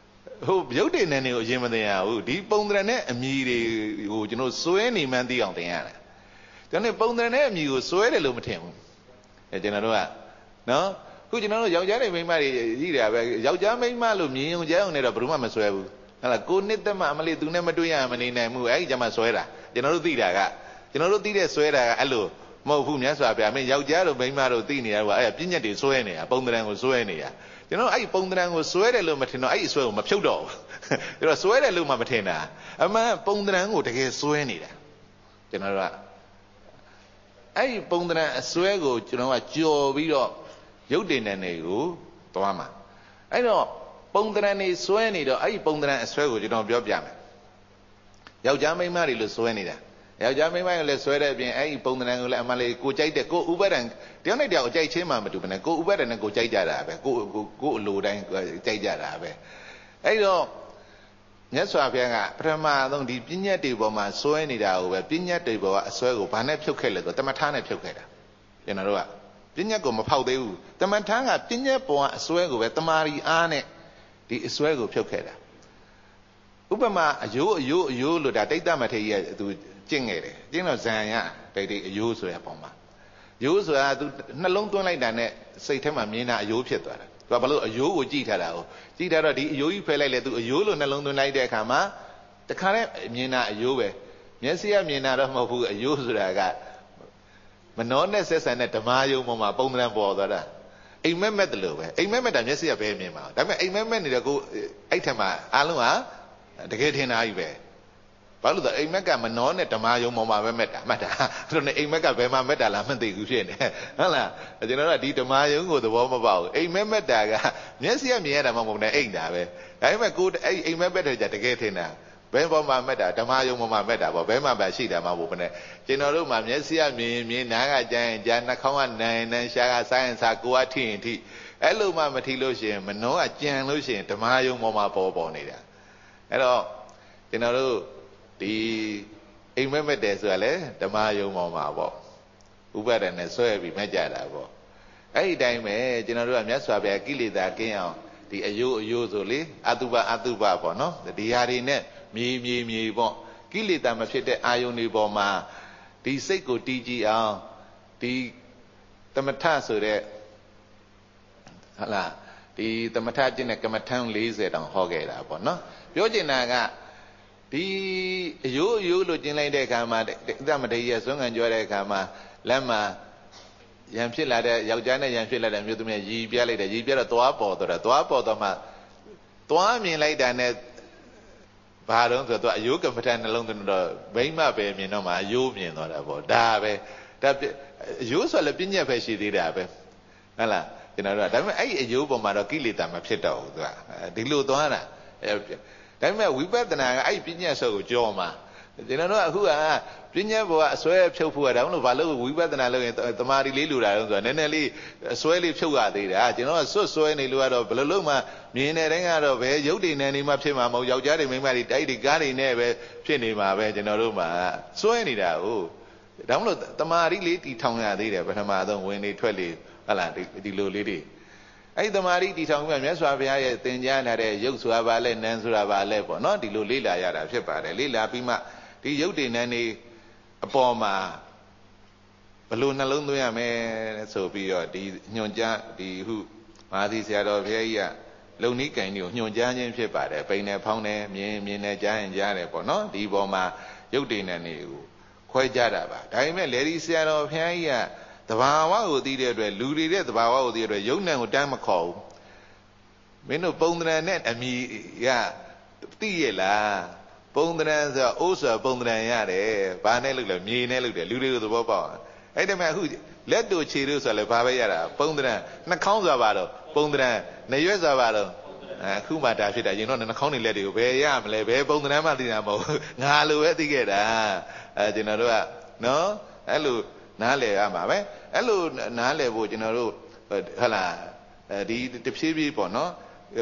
dấu tiền này rồi gì mà thế nào đi bông ra này em gì đấy rồi cho nó xuôi này mà tiêu tiền à cho nên bông ra này em gì rồi xuôi đấy luôn mà thèm cho nó rồi à nó cứ cho nó giàu giá này mấy mà gì đấy giàu giá mấy mà luôn nhiều giá này là bự mà xuôi là cô nít mà mà lấy tụi này mà đuôi à mà này này mua ấy cho mà xoay ra cho nó tí ra cả cho nó tí để xoay ra alo mà phụ nhá xoay về mình giàu giá rồi mấy mà rồi tí này ấy biết nhá để xoay này bông ra ngồi xoay này cho nó ấy bông ra ngồi xoay đây luôn mà thì nó ấy xoay mà phiêu đổ rồi xoay đây luôn mà mà thế nào mà bông ra ngồi để cái xoay này cho nó là ấy bông tran xuế của chúng nó là chùa bí đó dấu tiền này này của toa mà ấy đó bông tran này xuế này đó ấy bông tran xuế của chúng nó biểu biểu mà dấu giá mấy má đi là xuế này đó dấu giá mấy má là xuế đấy biển ấy bông tran người mà lại cô chạy để cô u bé đằng tiếng này đều chạy chế mà mà tụi mình cô u bé đằng cô chạy ra là bé cô cô cô lù đằng chạy ra là bé ấy đó nhất xoa phía ngà, prama đông đi pin nhất đi bộ mà xoay này đâu vậy, pin nhất đi bộ xoay của bạn này phiêu khơi là, tâm thang này phiêu khơi đó, cho nên là pin nhất của mà phao đều, tâm thang à pin nhất bộ xoay của vậy, tâm ari an này, đi xoay của phiêu khơi đó, upama yếu yếu yếu lúc đó thấy ta mà thấy tụi chinh này đấy, chinh nó dài nhá, thấy thì yếu xoay bộ mà, yếu xoay tụi nó lông tuôn lại đàn này, xây thêm mà miếng nào yếu phiệt rồi. Và bao giờ yếu của chị thay đâu, chị thay đó đi yếu phải lại là tụi yếu luôn nên lòng tụi này để khám mà, tất cả đấy miền nào yếu về, miền Sài miền nào đó mà phụ yếu rồi cả, mà nói này sẽ sẽ này tầm mai yếu mà mà bông ra bò đó đó, anh mấy mấy từ lâu vậy, anh mấy mấy tầm miền Sài về miền mà, đâm anh mấy mấy này là cô anh thằng mà alo à, để cái thế nào vậy, bao giờ anh mấy cái mà nói này tầm mai yếu mà mà mấy mấy đã, mấy đã, rồi này anh mấy cái về mà mấy đã làm mình thì cũng chuyện này, đó là cho nên là đi tầm mai yếu ngồi tụi bò mà bảo, anh mấy mấy đã cả, miền Sài miền nào mà một này anh đã về, đấy mà cô anh anh mấy mấy để để cái thế nào. Bé bao mà mấy đã, tham gia mà mấy đã, bé mà bé xí đã mà bộ này, cho nên lúc mà miễn xí miễn miễn nãy cái chuyện chuyện nó không ăn này này sao cái sao sao cố thì thì, ấy lúc mà mà thì lúc gì mình nói chuyện lúc gì tham gia mà mà bộ bộ này đó, ấy đó, cho nên lúc thì anh mấy mấy để rồi lấy tham gia mà mà bộ, u bé này soi bị mấy giờ đã bộ, ấy đây mà cho nên lúc mà soi bé kỹ lưỡng đã kia thì ayu ayu rồi lấy, atuba atuba bộ nó, thì hai đứa này mì mì mì bộ, kỹ lưỡng ta mà phải để ayu này bộ mà, thì xây của tê giê à, thì tâm thà rồi đấy, là thì tâm thà chỉ là cái mặt thang lý sẽ đằng họ cái đó bộ nó, biểu chỉ là cái, thì ayu ayu lúc chính lại để cái mà, ta mà thấy giờ xuống anh cho đây cái mà, làm mà yam phiền lại đấy, giàu trái này yam phiền lại đấy, nhiều tụi mình gì bia lại đấy, gì bia là toa bỏ rồi, toa bỏ rồi mà, toa mình lại đấy này bà đó rồi tụi ayu cái phần này long tụi nó mấy mà về miền nó mà ayu miền nó là bộ đa về, đa ayu sao lại biến nhẹ phải gì đi đa về, hay là cái nào đó, đấy mà ấy ayu bộ mà nó kỹ lưỡng ta mà phải đâu, tụi đi lưu toa nè, đấy mà quý bác tên là ấy biến nhẹ sao của cho mà, cho nên nó hú à, biến nhẹ bộ xoay phiêu phù ở đó nó vào lúc quý bác tên là lúc tụi mà đi lấy lừa rồi, rồi nên là đi xoay đi phiêu à thì đã, cho nó xoay xoay này lừa rồi, lúc lúc mà miền này đánh rồi về dấu tiền này mà phiêu mà màu dấu trái thì mình mà đi đấy đi cá đi nè về phiêu này mà về cho nó lúc mà xoay này đã, đó là tụi mà đi lấy thì thòng nhà thì để phải mà đâu quên đi thuê đi, hay là đi đi lừa lấy đi, ấy tụi mà đi thì thòng mà mấy xoay về hay tiền giá này để dấu xoay vào lên nén xoay vào lên bỏ nó đi lừa lấy là ya đã phiêu vào để lấy là phi mà đi dấu tiền này đi bỏ mà luôn là luôn thôi à mẹ số bây giờ đi nhon cha đi hú mà thì xe đó về ya lâu ní cái nhiều nhon cha nhân phiêu vào để bây này phong này miền miền này cha nhân cha này bỏ nó đi bỏ mà dấu tiền này đi khoe cha đã bà, đấy mẹ lấy đi xe đó về ya, tập vào quá rồi đi để rồi lú đi để tập vào quá rồi đi rồi dấu này một trang mà khổ, mình nó bông này nè, em ya tí là bông này giờ ô sở bông này ya để ba này lực là mi này lực để lú đi rồi bỏ bỏ, ấy đấy mẹ hú lấy đồ chi rồi sao lại ba bây giờ là bông này nó không ra vào đâu, bông này này dễ ra vào đâu, à khu mà đại phi đại nhưng nó nó không nên lấy điều về ya mà lấy về bông này mà đi nào màu ngà lưu ấy tí cái đó, à cho nên là nó ấy lưu ná lệ à mà vậy, ấy lưu ná lệ vô cho nó lưu, hay là đi tiếp xúc với bọn nó,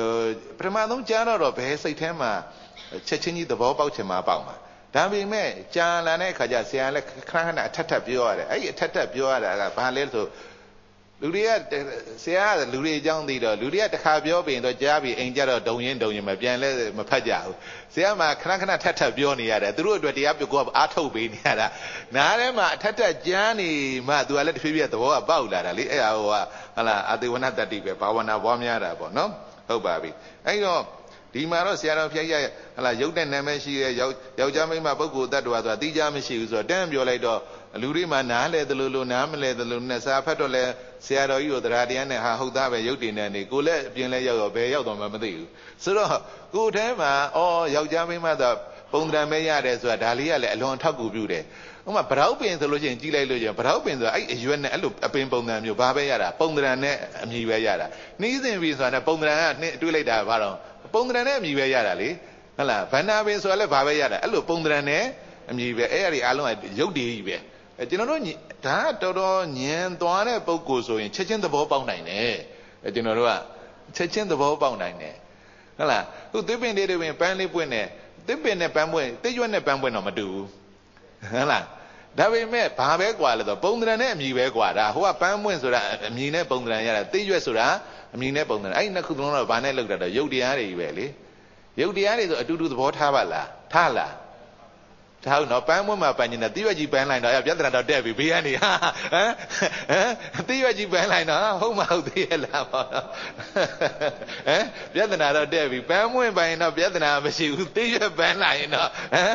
prima đông cha nó rồi về xây thêm mà chết chết như tờ báo báo chém mà bảo mà, đặc biệt mẹ cha là này khai ra xe là khang này thắt thắt biểu rồi, ấy thắt thắt biểu rồi là ba lẽ rồi, lúc đấy xe lúc đấy chẳng đi rồi, lúc đấy khai biểu bên đó cha bị anh cha đó đồng nhiên đồng nhiên mà biến lên mà phát giàu, xe mà khang khang thắt thắt biểu này à, từ lúc đấy áp dụng qua áp thâu bên này à, nãy đấy mà thắt thắt cha này mà tôi lại phi biệt tờ báo bảo là lấy à à là à tôi vẫn đặt đi về bảo vẫn bảo nhau là bảo nó, không bà bị, ấy đó. Đi mà nó xe nó phía dưới là dấu tên này mới xí dấu dấu cho mấy mà bốc cụ ta đùa đùa tí ra mới xí rồi đem vô lại đó lũ đi mà ná lệ từ lũ lũ ná mà lệ từ lũ nè sao phát rồi lệ xe đó yêu từ ra đi anh này hà hậu ta về dấu tiền này cô lệ biến lệ dấu về dấu đó mà mới hiểu sau đó cô thế mà ô dấu cho mấy mà đó bông ra mấy nhà để rồi đá lý lại luôn thắc cụ biểu đấy ဥမာဗရောက်ပင်ဆိုလို့ရှိရင်ကြီးလိုက်လို့ကျဗရောက်ပင်ဆိုအဲ့အရွက်နဲ့အဲ့လိုအပင်ပုံစံမျိုးဘာပဲရတာပုံသဏ္ဍာန်နဲ့အမည်ပဲရတာနှီးစင်ပြီဆိုတာနဲ့ပုံသဏ္ဍာန်ကနှတွေးလိုက်တာဘာတော့ပုံသဏ္ဍာန်နဲ့အမည်ပဲရတာလေဟုတ်လားဗန္နာပင်ဆိုတာလည်းဘာပဲရတာအဲ့လိုပုံသဏ္ဍာန်နဲ့အမည်ပဲအဲ့အရာတွေအားလုံးကရုပ်တည်ကြီးပဲအဲကျွန်တော်တို့ဒါကတော်တော်ညံသွားတဲ့ပုံကိုဆိုရင်ချက်ချင်းသဘောပေါက်နိုင်တယ်အဲကျွန်တော်တို့ကချက်ချင်းသဘောပေါက်နိုင်တယ်ဟုတ်လားခုသစ်ပင်လေးတွေပင်ပန်းလေးပွင့်နေသစ်ပင်နဲ့ပန်းပွင့်သစ်ရွက်နဲ့ပန်းပွင့်တော့မတူဘူးဟုတ်လားဒါပေမဲ့ဘာပဲကွာလဲဆိုပုံသဏ္ဍာန်နဲ့အမည်ပဲကွာဒါဟိုကပန်းပွင့်ဆိုတာအမည်နဲ့ပုံသဏ္ဍာန်ရတာသစ်ရွက်ဆိုတာအမည်နဲ့ပုံသဏ္ဍာန်အဲ့ဒီနှစ်ခုလုံးတော့ဘာနဲ့လောက်တာတော့ရုပ်တရားတွေပဲလေရုပ်တရားတွေဆိုအတူတူသဘောထားပါလားထားလားထားဦးနော်ပန်းပွင့်မှာပန်းနေတာသစ်ရွက်ကြီးပန်းလိုက်တော့ပြဿနာတော့တက်ပြီဘေးကနေဟာဟမ်ဟမ်သစ်ရွက်ကြီးပန်းလိုက်တော့ဟုတ်မဟုတ်သေးရဲ့လားပေါ့နော်ဟမ်ပြဿနာတော့တက်ပြီပန်းပွင့်ပန်းရင်တော့ပြဿနာမရှိဘူးသစ်ရွက်ပန်းလိုက်ရင်တော့ဟမ်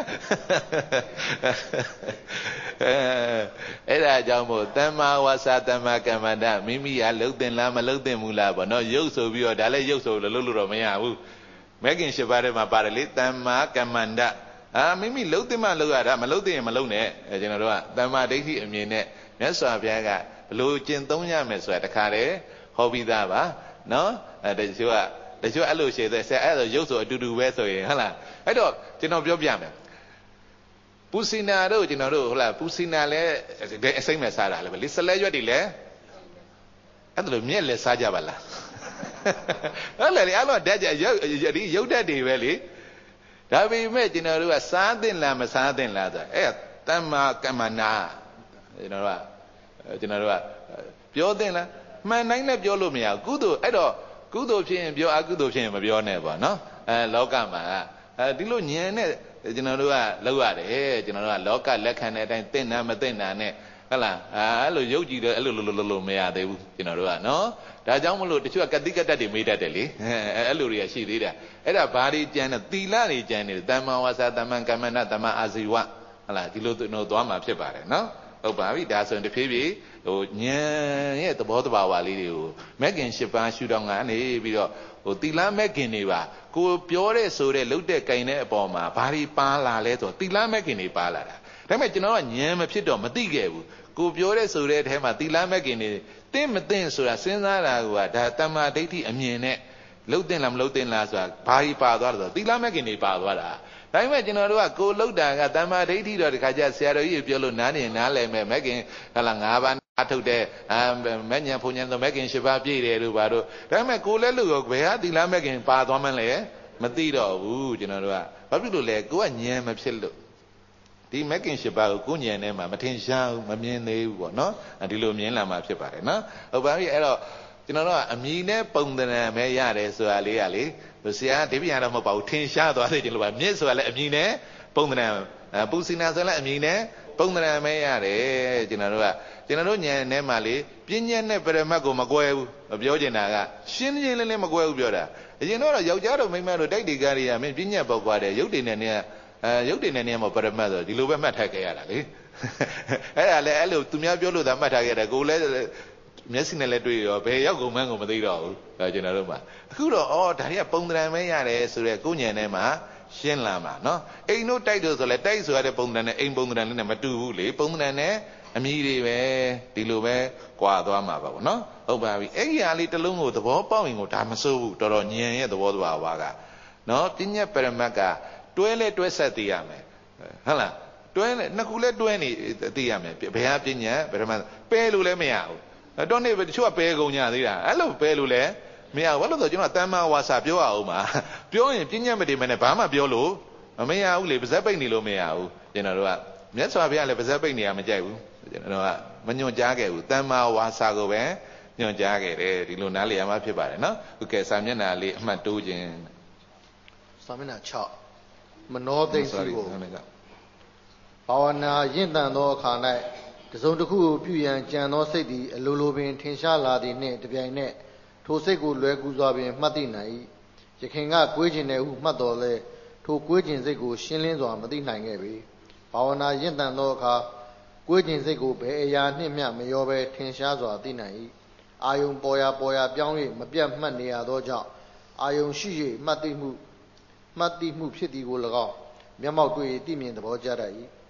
အဲ့ဒါကြောင့်မို့တမ္မာဝါစာတမ္မာကမ္မန္တမိမိကလှုပ်တင်လားမလှုပ်တင်ဘူးလားပေါ့နော်ရုပ်ဆိုပြီးတော့ဒါလည်းရုပ်ဆိုလို့လှုပ်လို့တော့မရဘူးမဲခင်၈ပါးထဲမှာပါတယ်လေတမ္မာကမ္မန္တအာမိမိလှုပ်တင်မှလှုပ်ရတာမလှုပ်တင်ရင်မလှုပ်နဲ့အဲကျွန်တော်တို့ကတမ္မာဒိဋ္ဌိအမြင်နဲ့မြတ်စွာဘုရားကဘလို့ကျင့်သုံးရမယ်ဆိုတာတခါတည်းဟောပြီးသားပါနော်အဲတချို့ကတချို့အဲ့လိုရှေ့တဲ့ဆက်အဲ့လိုရုပ်ဆိုအတူတူပဲဆိုရင်ဟုတ်လားအဲ့တော့ကျွန်တော်ပြောပြမယ်ပူစီနာတို့ကျွန်တော်တို့ဟုတ်လားပူစီနာလဲအစိမ့်မဲ့စားတာလဲပဲလေစလဲရွက်တွေလဲအဲ့ဒါလိုမြက်လဲစားကြပါလားဟုတ်လေအဲ့လိုဓာတ်ကြရုပ်ဒီရုပ်ဓာတ်တွေပဲလေဒါပေမဲ့ကျွန်တော်တို့ကစားသင့်လားမစားသင့်လားဆိုအဲ့တမ္မာကမ္မနာကျွန်တော်တို့ကကျွန်တော်တို့ကပြောသင့်လားမှန်တိုင်းလည်းပြောလို့မရဘူးကုသိုလ်အဲ့တော့ကုသိုလ်ဖြစ်ရင်ပြောအကုသိုလ်ဖြစ်ရင်မပြောနဲ့ပေါ့နော်အဲလောကမှာအဲဒီလိုညံနဲ့ကျွန်တော်တို့ကလောက်ရတယ်ကျွန်တော်တို့ကလောကလက်ခံတဲ့အတိုင်းသင့်တာမသင့်တာနဲ့ဟုတ်လားအဲ့လိုရုပ်ကြည့်တော့အဲ့လိုလိုလိုလိုမရသေးဘူးကျွန်တော်တို့ကနော်ဒါကြောင့်မလို့တချို့ကကတိကတ္တတွေမေးတတ်တယ်လေအဲ့လိုတွေကရှိသေးတယ်အဲ့ဒါဘာတွေကြံတယ်သီလတွေကြံတယ်တမ္မာဝါစာတမ္မာကမ္မန္တတမ္မာအာဇီဝဟုတ်လားဒီလိုတို့သွားမှာဖြစ်ပါတယ်နော်ဟုတ်ပါပြီဒါဆိုရင်တဖြည်းဖြည်းဟိုဉာဏ်ရဲ့သဘောတဘာဝလေးတွေကိုမဂ်ကင်၈ပါးရှုထောင့်ကနေပြီးတော့ဟိုသီလမဂ်ကင်တွေပါကိုပြောတဲ့ဆိုတဲ့လှုပ်တဲ့ကြိုင်တဲ့အပေါ်မှာဘာတွေပါလာလဲဆိုသီလမဂ်ကင်တွေပါလာတာဒါပေမဲ့ကျွန်တော်ကဉာဏ်မဖြစ်တော့မသိခဲ့ဘူးကိုပြောတဲ့ဆိုတဲ့အထဲမှာသီလမဂ်ကင်တွေတင်းမတင်းဆိုတာစဉ်းစားတာကဒါတမ္မာဒိဋ္ဌိအမြင်နဲ့လှုပ်တင်လားမလှုပ်တင်လားဆိုတာဘာကြီးပါသွားတယ်ဆိုသီလမဂ်ကင်တွေပါသွားတာဒါပေမဲ့ကျွန်တော်တို့ကကိုလှုပ်တာကတမ္မာဒိဋ္ဌိတော့ဒီခါကျဆရာတော်ကြီးပြောလို့နားနေနားလည်မဲ့မဂ်ကင်ဟလာ၅ပါးအထုတ်တဲ့အာမဉ္ဇဉ်ဘုံဉ္ဇဉ်ဆိုမဂ်ကင်၈ပါးပြည့်တယ်လို့ပါတော့ဒါပေမဲ့ကိုလည်းလို့ဘယ်ဟာသီလမဂ်ကင်ပါသွားမှန်းလဲမသိတော့ဘူးကျွန်တော်တို့ကဘာဖြစ်လို့လဲကိုကဉာဏ်မဖြစ်လို့ဒီမဂ်ကင်၈ပါးကိုကိုဉာဏ်ထဲမှာမထင်ရှားဘူးမမြင်သေးဘူးပေါ့နော်ဒီလိုမြင်လာမှဖြစ်ပါတယ်နော်ဟုတ်ပါပြီအဲ့တော့ကျွန်တော်တို့ကအမည်နဲ့ပုံသဏ္ဍာန်ပဲရတယ်ဆိုတာလေးကလေဆရာဒီပြန်တော့မဟုတ်ပါဘူးထင်ရှားသွားတယ်ကျွန်တော်ကမြစ်ဆိုတာလည်းအမည်နဲ့ပုံသဏ္ဍာန်ပူစီနာဆိုလည်းအမည်နဲ့ပုံသဏ္ဍာန်ပဲရတယ်ကျွန်တော်တို့ကကျွန်တော်တို့ဉာဏ်ထဲမှာလေပြဉ္ညာနဲ့ပရမတ်ကိုမကွဲဘူးပြောချင်တာကရှင်းရှင်းလင်းလင်းမကွဲဘူးပြောတာအရင်တော့ယောက်ျားတို့မိန်းမတို့တိုက်တီကားတွေကမင်းပြဉ္ညာပေါက်သွားတယ်ရုပ်တည်နေနေအဲရုပ်တည်နေနေမှာပရမတ်ဆိုဒီလိုပဲမှတ်ထားခဲ့ရတာလေအဲ့ဒါလည်းအဲ့လိုသူများပြောလို့သာမှတ်ထားခဲ့တယ်ကိုလည်းမျက်စိနဲ့လည်းတွေ့ရောဘယ်ရောက်ကုန်မှန်းကိုမသိတော့ဘူးဒါကျွန်တော်တို့မှာအခုတော့ဩဒါတွေကပုံသဏ္ဍာန်ပဲရတယ်ဆိုတော့ကိုဉာဏ်ထဲမှာရှင်းလာမှာနော်အိမ်တို့တိုက်တို့ဆိုလဲတိုက်ဆိုရတဲ့ပုံသဏ္ဍာန်နဲ့အိမ်ပုံသဏ္ဍာန်လေးနဲ့မတူဘူးလေပုံသဏ္ဍာန်နဲ့အမည်တွေပဲဒီလိုပဲကွာသွားမှာပါဗောနော်ဟုတ်ပါပြီအဲ့ဒီဟာလေးတစ်လုံးကိုသဘောပေါက်ရင်ကိုဒါမစိုးဘူးတော်တော်ဉာဏ်ရဲ့သဘောတဘာဝကနော်ပညာပရမတ်ကတွဲလဲတွဲဆက်သိရမယ်ဟုတ်လားတွဲလဲနှစ်ခုလဲတွဲနေသိရမယ်ဘယ်ဟာပညာပရမတ်ပဲလို့လည်းမရဘူးတော့နေတချို့ကပဲကုန်ကြသေးတာအဲ့လိုပဲလို့လည်းမရဘူးဘာလို့ဆိုကျွန်တော်တမ္မာဝါစာပြောရအောင်ပါပြောရင်ပညာမတည်မနဲ့ဘာမှပြောလို့မရဘူးလေပါဇက်ပိတ်နေလို့မရဘူးကျွန်တော်တို့ကမြတ်စွာဘုရားလည်းပါဇက်ပိတ်နေရမကြိုက်ဘူးကျွန်တော်ကမညွန်ကြားခဲ့ဘူးတမ္မာဝါစာကိုပဲညွန်ကြားခဲ့တယ်ဒီလိုနားလည်ရမှာဖြစ်ပါတယ်နော်ဟုတ်ကဲ့စာမျက်နှာလေးအမှတ်တိုးခြင်းစာမျက်နှာ၆မနောသိစီကိုဘာဝနာရင့်တန်သောအခါ၌တစုံတစ်ခုကိုပြုရန်ကြံသောစိတ်သည်အလိုလိုပင်ထင်ရှားလာသည်နှင့်တပြိုင်နက်ထိုစိတ်ကိုလွယ်ကူစွာပင်မှတ်သိနိုင်၏ယခင်ကကိုးကျင်တယ်ဟုမှတ်တော်လဲထိုကိုးကျင်စိတ်ကိုရှင်းလင်းစွာမသိနိုင်ခဲ့ပေဘာဝနာရင့်တန်သောအခါကိုးကျင်စိတ်ကိုဘယ်အရာနှင့်မျှမရောဘဲထင်ရှားစွာသိနိုင်၏အာယုံပေါ်ရာပေါ်ရာပြောင်း၍မပြတ်မှတ်နေရသောကြောင့်အာယုံရှိ၍မှတ်သိမှုမှတ်သိမှုဖြစ်သည်ကို၎င်းမျက်မှောက်တွေ့သိမြင်သဘောကျတတ်၏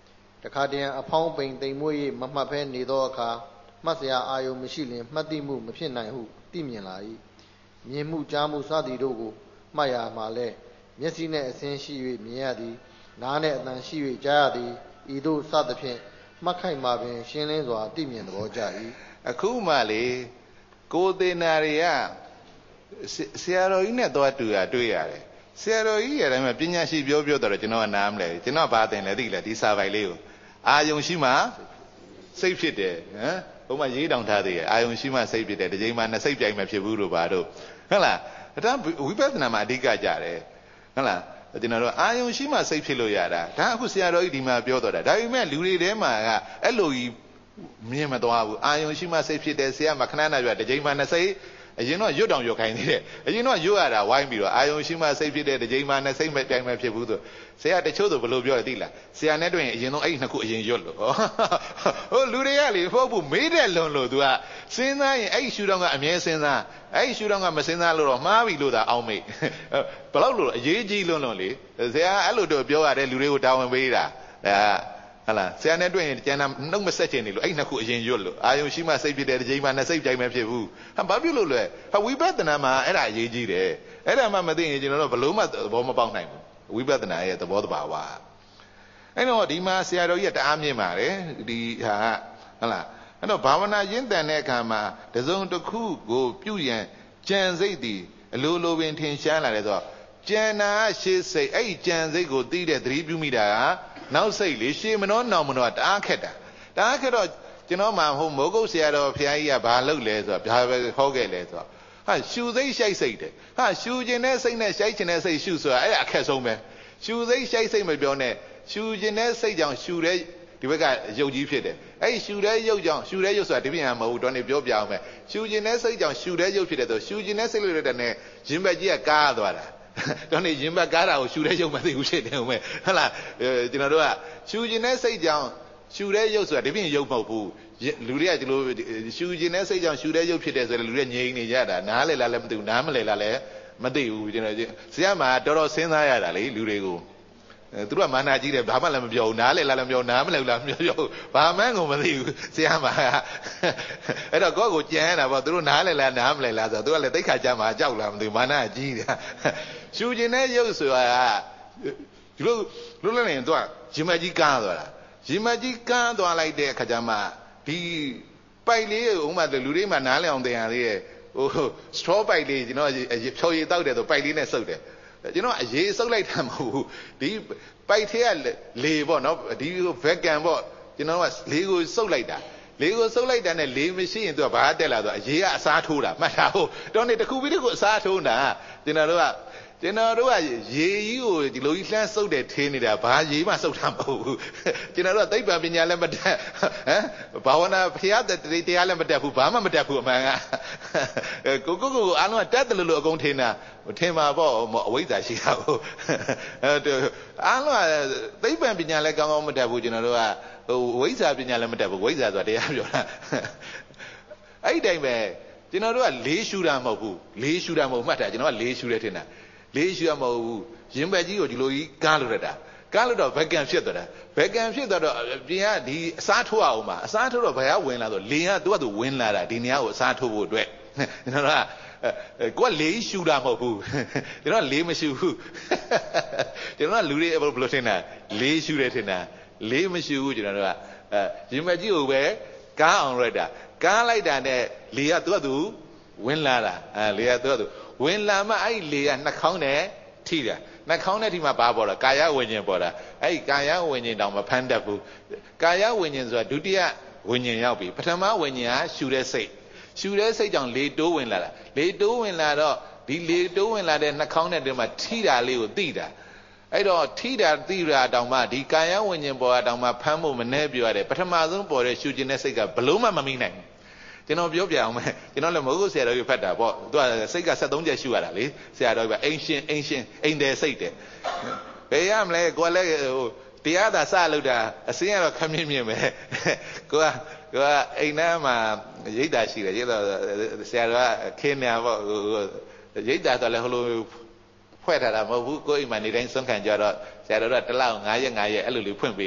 တခါတည်းအဖောင်းပိန်တိမ်မွေ့၍မမှတ်ဖဲနေသောအခါမှတ်စရာအာယုံမရှိလျင်မှတ်သိမှုမဖြစ်နိုင်ဟုသိမြင်လာ၏မြင်မှုကြားမှုစသည်တို့ကိုမှတ်ရမှာလဲမျက်စိနှင့်အဆင်းရှိ၍မြင်ရသည်နားနှင့်အသံရှိ၍ကြားရသည်ဤသို့စသဖြင့်မှတ်ခိုက်မှာပင်ရှင်းလင်းစွာသိမြင်သဘောကျ၏အခုမှလေကိုယ်သေးနာတွေကဆရာတော်ကြီးနဲ့သွားတူတာတွေ့ရတယ်ဆရာတော်ကြီးရဲ့အတိုင်းမှာပညာရှိပြောပြောတော့ကျွန်တော်ကနားမလဲကျွန်တော်ဘာသင်လဲသိလဲဒီစာပိုက်လေးကိုအာယုံရှိမှစိတ်ဖြစ်တယ်ဟမ်ဘုံမှာရေးတောင်ထားသေးတယ်အာယုံရှိမှစိတ်ဖြစ်တယ်ဒီချိန်မှာနှစ်စိတ်ပြိုင်မှဖြစ်ဘူးလို့ပါတော့ဟုတ်လားဒါဝိပဿနာမှာအဓိကကြတယ်ဟုတ်လားကျွန်တော်တို့အာယုံရှိမှစိတ်ဖြစ်လို့ရတာဒါအခုဆရာတော်ကြီးဒီမှာပြောတော့တာဒါပေမဲ့လူတွေထဲမှာကအဲ့လိုကြီးမြင်မသွားဘူးအာယုံရှိမှစိတ်ဖြစ်တယ်ဆရာမခဏနာပြဒီချိန်မှာနှစ်စိတ်အရင်တော့ရွတ်တောင်ရွတ်ခိုင်းသေးတယ်အရင်တော့ရွတ်ရတာဝိုင်းပြီးတော့အာယုံရှိမှစိတ်ဖြစ်တဲ့ဒီချိန်မှာနဲ့စိတ်မပြိုင်မဖြစ်ဘူးဆိုဆရာတချို့ဆိုဘယ်လိုပြောလဲသိလားဆရာနဲ့တွေ့ရင်အရင်တော့အဲ့ဒီနှစ်ခုအရင်ရွတ်လို့ဟိုလူတွေကလေဟုတ်ဘူးမေးတဲ့လွန်လို့ तू ကစဉ်းစားရင်အဲ့ဒီရှူတော့ကအမြဲစဉ်းစားအဲ့ဒီရှူတော့ကမစဉ်းစားလို့တော့မှားပြီလို့သာအောင်းမိတ်ဘယ်လောက်လို့အရေးကြီးလွန်းလွန်းလေဆရာအဲ့လိုတော့ပြောရတယ်လူတွေကိုတာဝန်ပေးတာဒါဟလာဆရာနဲ့တွေ့ရင်ကျန်တာနှုတ်မဆက်ချင်နေလို့အဲ့နှစ်ခုအရင်ရွတ်လို့အာယုံရှိမှစိတ်ဖြစ်တယ်ဒီချိန်မှာနဲ့စိတ်ကြိုက်မှဖြစ်ဘူးဟာဘာဖြစ်လို့လဲဟာဝိပဿနာမှာအဲ့ဒါအရေးကြီးတယ်အဲ့ဒါမှမသိရင်ကျွန်တော်တို့ဘလို့မှသဘောမပေါက်နိုင်ဘူးဝိပဿနာရဲ့သဘောတဘာဝအဲ့တော့ဒီမှာဆရာတော်ကြီးကတအားမြင်ပါတယ်ဒီဟာဟလာအဲ့တော့ဘာဝနာရင်းတန်တဲ့အခါမှာတစုံတစ်ခုကိုပြုရန်ကြံစိတ်သည်အလိုလိုပင်ထင်ရှားလာတယ်ဆိုတော့ကြံနာရှေ့စိတ်အဲ့ဒီကြံစိတ်ကိုသိတဲ့သတိပြုမိတာကနောက်စိတ်လေရှေ့မနှောနောက်မနှောတအားခက်တာတအားခက်တော့ကျွန်တော်မှဟိုမိုးကုတ်ဆရာတော်ဘုရားကြီးကဘာလုပ်လဲဆိုတော့ဘာပဲဟောခဲ့လဲဆိုတော့ဟာရှူစိတ်ရှိုက်စိတ်တယ်ဟာရှူခြင်းနဲ့စိတ်နဲ့ရှိုက်ခြင်းနဲ့စိတ်ရှူဆိုတာအဲ့ဒါအခက်ဆုံးပဲရှူစိတ်ရှိုက်စိတ်မပြောနဲ့ရှူခြင်းနဲ့စိတ်ကြောင့်ရှူတဲ့ဒီဘက်ကရုပ်ကြီးဖြစ်တယ်အဲ့ရှူတဲ့ရုပ်ကြောင့်ရှူတဲ့ရုပ်ဆိုတာဒီပြန်မဟုတ်တော့နေပြောပြအောင်မယ်ရှူခြင်းနဲ့စိတ်ကြောင့်ရှူတဲ့ရုပ်ဖြစ်တယ်ဆိုရှူခြင်းနဲ့စိတ်လို့ရတဲ့နဲ့ရင်ဘက်ကြီးကကားသွားတာတော့နေရင်ဘက်ကားတာကိုရှူတဲ့ရုပ်မသိဘူးဖြစ်တယ်ဟုတ်မဲ့ဟုတ်လားကျွန်တော်တို့ကရှူခြင်းနဲ့စိတ်ကြောင့်ရှူတဲ့ရုပ်ဆိုတာဒီပြင်ရုပ်မဟုတ်ဘူးလူတွေကဒီလိုရှူခြင်းနဲ့စိတ်ကြောင့်ရှူတဲ့ရုပ်ဖြစ်တယ်ဆိုရင်လူတွေငြိမ်နေကြတာနားလေလားလည်းမသိဘူးနားမလဲလားလည်းမသိဘူးကျွန်တော်ဆရာမတော်တော်စဉ်းစားရတာလေလူတွေကိုသူတို့ကမာနာကြီးတယ်ဘာမှလည်းမပြောဘူးနားလေလားလည်းမပြောနားမလဲလားမပြောဘာမှန်းကိုမသိဘူးဆရာမအဲ့တော့ကိုယ့်ကိုကြံရတာပေါ့သူတို့နားလေလားနားမလဲလားဆိုတော့သူကလည်းသိခါကြမှာကြောက်လားမသိဘူးမာနာကြီးတယ်ရှူခြင်းနဲ့ရုပ်ဆိုတာဒီလိုလို့လည်းနေသူကရင်မကြီးကားသွားတာရင်မကြီးကားသွားလိုက်တဲ့အခါကျမှဒီပိုက်လေးဥမာလူတွေမှနားလည်အောင်သင်ရသေးရဲ့ဟို straw ပိုက်လေးကျွန်တော်ဖြော်ရည်တောက်တယ်ဆိုပိုက်လေးနဲ့စုပ်တယ်ကျွန်တော်အရေးစုပ်လိုက်တာမဟုတ်ဘူးဒီပိုက်ထဲကလေပေါ့နော်ဒီဗက်ကန်ပေါ့ကျွန်တော်ကလေကိုစုပ်လိုက်တာလေကိုစုပ်လိုက်တာနဲ့လေမရှိရင်သူကဘာတက်လာဆိုအရေးကအစားထိုးတာမှတ်တာဟုတ်တော့နေတစ်ခုပြီးတစ်ခုအစားထိုးတာကျွန်တော်တို့ကကျွန်တော်တို့ကရေကြီးကိုဒီလိုကြီးလှမ်းစုပ်တယ်ထင်းနေတာဘာရေမှစုပ်တာမဟုတ်ဘူးကျွန်တော်တို့ကသိပ္ပံပညာလည်းမတတ်ဟမ်ဘာဝနာဖျားတဲ့တရားလည်းမတတ်ဘူးဘာမှမတတ်ဘူးအမှန်ကကိုကိုကိုအားလုံးကတတ်တယ်လို့အကုန်ထင်တာထင်ပါပေါ့အဝိဇ္ဇာရှိတာကိုအားလုံးကသိပ္ပံပညာလည်းကောင်းကောင်းမတတ်ဘူးကျွန်တော်တို့ကဟိုဝိဇ္ဇာပညာလည်းမတတ်ဘူးဝိဇ္ဇာဆိုတာတရားပြောတာအဲ့ဒီတိုင်းပဲကျွန်တော်တို့ကလေးရှူတာမဟုတ်ဘူးလေးရှူတာမဟုတ်မှတ်တာကျွန်တော်ကလေးရှူတယ်ထင်တာလေးရှူရမဟုတ်ဘူးရင်ဘက်ကြီးကိုဒီလိုကြီးကားလို့ရတာကားလို့တော့ဗက်ကန်ဖြစ်သွားတာဗက်ကန်ဖြစ်သွားတော့ပြင်ကဒီအစားထိုးအောင်ပါအစားထိုးတော့ဘယ်ကဝင်လာဆိုလင်ကသူကသူဝင်လာတာဒီနေရာကိုအစားထိုးဖို့အတွက်ကျွန်တော်ကကိုကလေးရှူတာမဟုတ်ဘူးကျွန်တော်လေးမရှူဘူးကျွန်တော်ကလူတွေဘယ်လိုထင်တာလေးရှူတယ်ထင်တာလေးမရှူဘူးကျွန်တော်တို့ကအဲရင်ဘက်ကြီးကိုပဲကားအောင်လိုက်တာကားလိုက်တာနဲ့လေကသူကသူဝင်လာတာအဲလေကသူကသူဝင်လာမှအဲ့ဒီလေကနှာခေါင်းနဲ့ထိတာနှာခေါင်းနဲ့ထိမှဘာပေါ်တာကာယဝိညာဉ်ပေါ်တာအဲ့ဒီကာယဝိညာဉ်တောင်မဖမ်းတတ်ဘူးကာယဝိညာဉ်ဆိုတာဒုတိယဝိညာဉ်ရောက်ပြီပထမဝိညာဉ်ကရှူတဲ့စိတ်ရှူတဲ့စိတ်ကြောင့်လေတိုးဝင်လာတာလေတိုးဝင်လာတော့ဒီလေတိုးဝင်လာတဲ့နှာခေါင်းနဲ့ဒီမှာထိတာလေးကိုသိတာအဲ့တော့ထိတာသိတာတောင်မှဒီကာယဝိညာဉ်ပေါ်တာတောင်မှဖမ်းဖို့မနှဲပြောရတယ်ပထမဆုံးပေါ်တဲ့ရှူခြင်းတဲ့စိတ်ကဘလို့မှမမိနိုင်ဘူးကျွန်တော်ပြောပြအောင်မယ်ကျွန်တော်လည်းမဟုတ်ဆရာတော်ကြီးဖတ်တာပေါ့သူကစိတ်ကဆက်သုံးချက်ရှူရတာလေဆရာတော်ကြီးကအင်ရှင်အင်ရှင်အိမ်တယ်စိတ်တယ်ဘယ်ရမလဲကိုယ်လည်းဟိုတရားသာစလုပ်တာအစင်းကတော့ခမြင့်မြင့်ပဲကိုကကိုကအိမ်ထဲမှာရိတ်တာရှိတယ်ရိတ်တော့ဆရာတော်ကခင်းနေပေါ့ရိတ်တာတော့လည်းဟိုလိုဖွဲ့ထားတာမဟုတ်ဘူးကိုယ်အိမ်မှာနေတိုင်းစွန့်ခံကြတော့ဆရာတော်ကတစ်လောက်၅ရက်၅ရက်အဲ့လိုလေးဖွင့်ပေးတယ်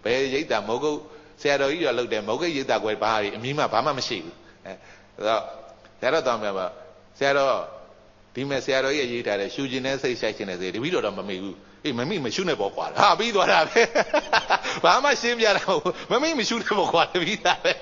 ဘယ်ရိတ်တာမဟုတ်ဘူးဆရာတော်ကြီးရောလုပ်တယ်မဟုတ်ကိရိတ်တာကွယ်ဘာအမီးမှဘာမှမရှိဘူးအဲဒါဆရာတော်တောင်းပြန်ပါဆရာတော်ဒီမဲ့ဆရာတော်ကြီးရေးထားတယ်ရှူကျင်တဲ့စိတ်ဆိုင်ကျင်တဲ့စိတ်တပည့်တော်တော့မမိဘူးအေးမမိမရှုနဲ့ပေါ့ကွာဟာပြီးသွားတာပဲဘာမှရှင်းပြတာမမိမရှုနဲ့ပေါ့ကွာတပည့်သားပဲ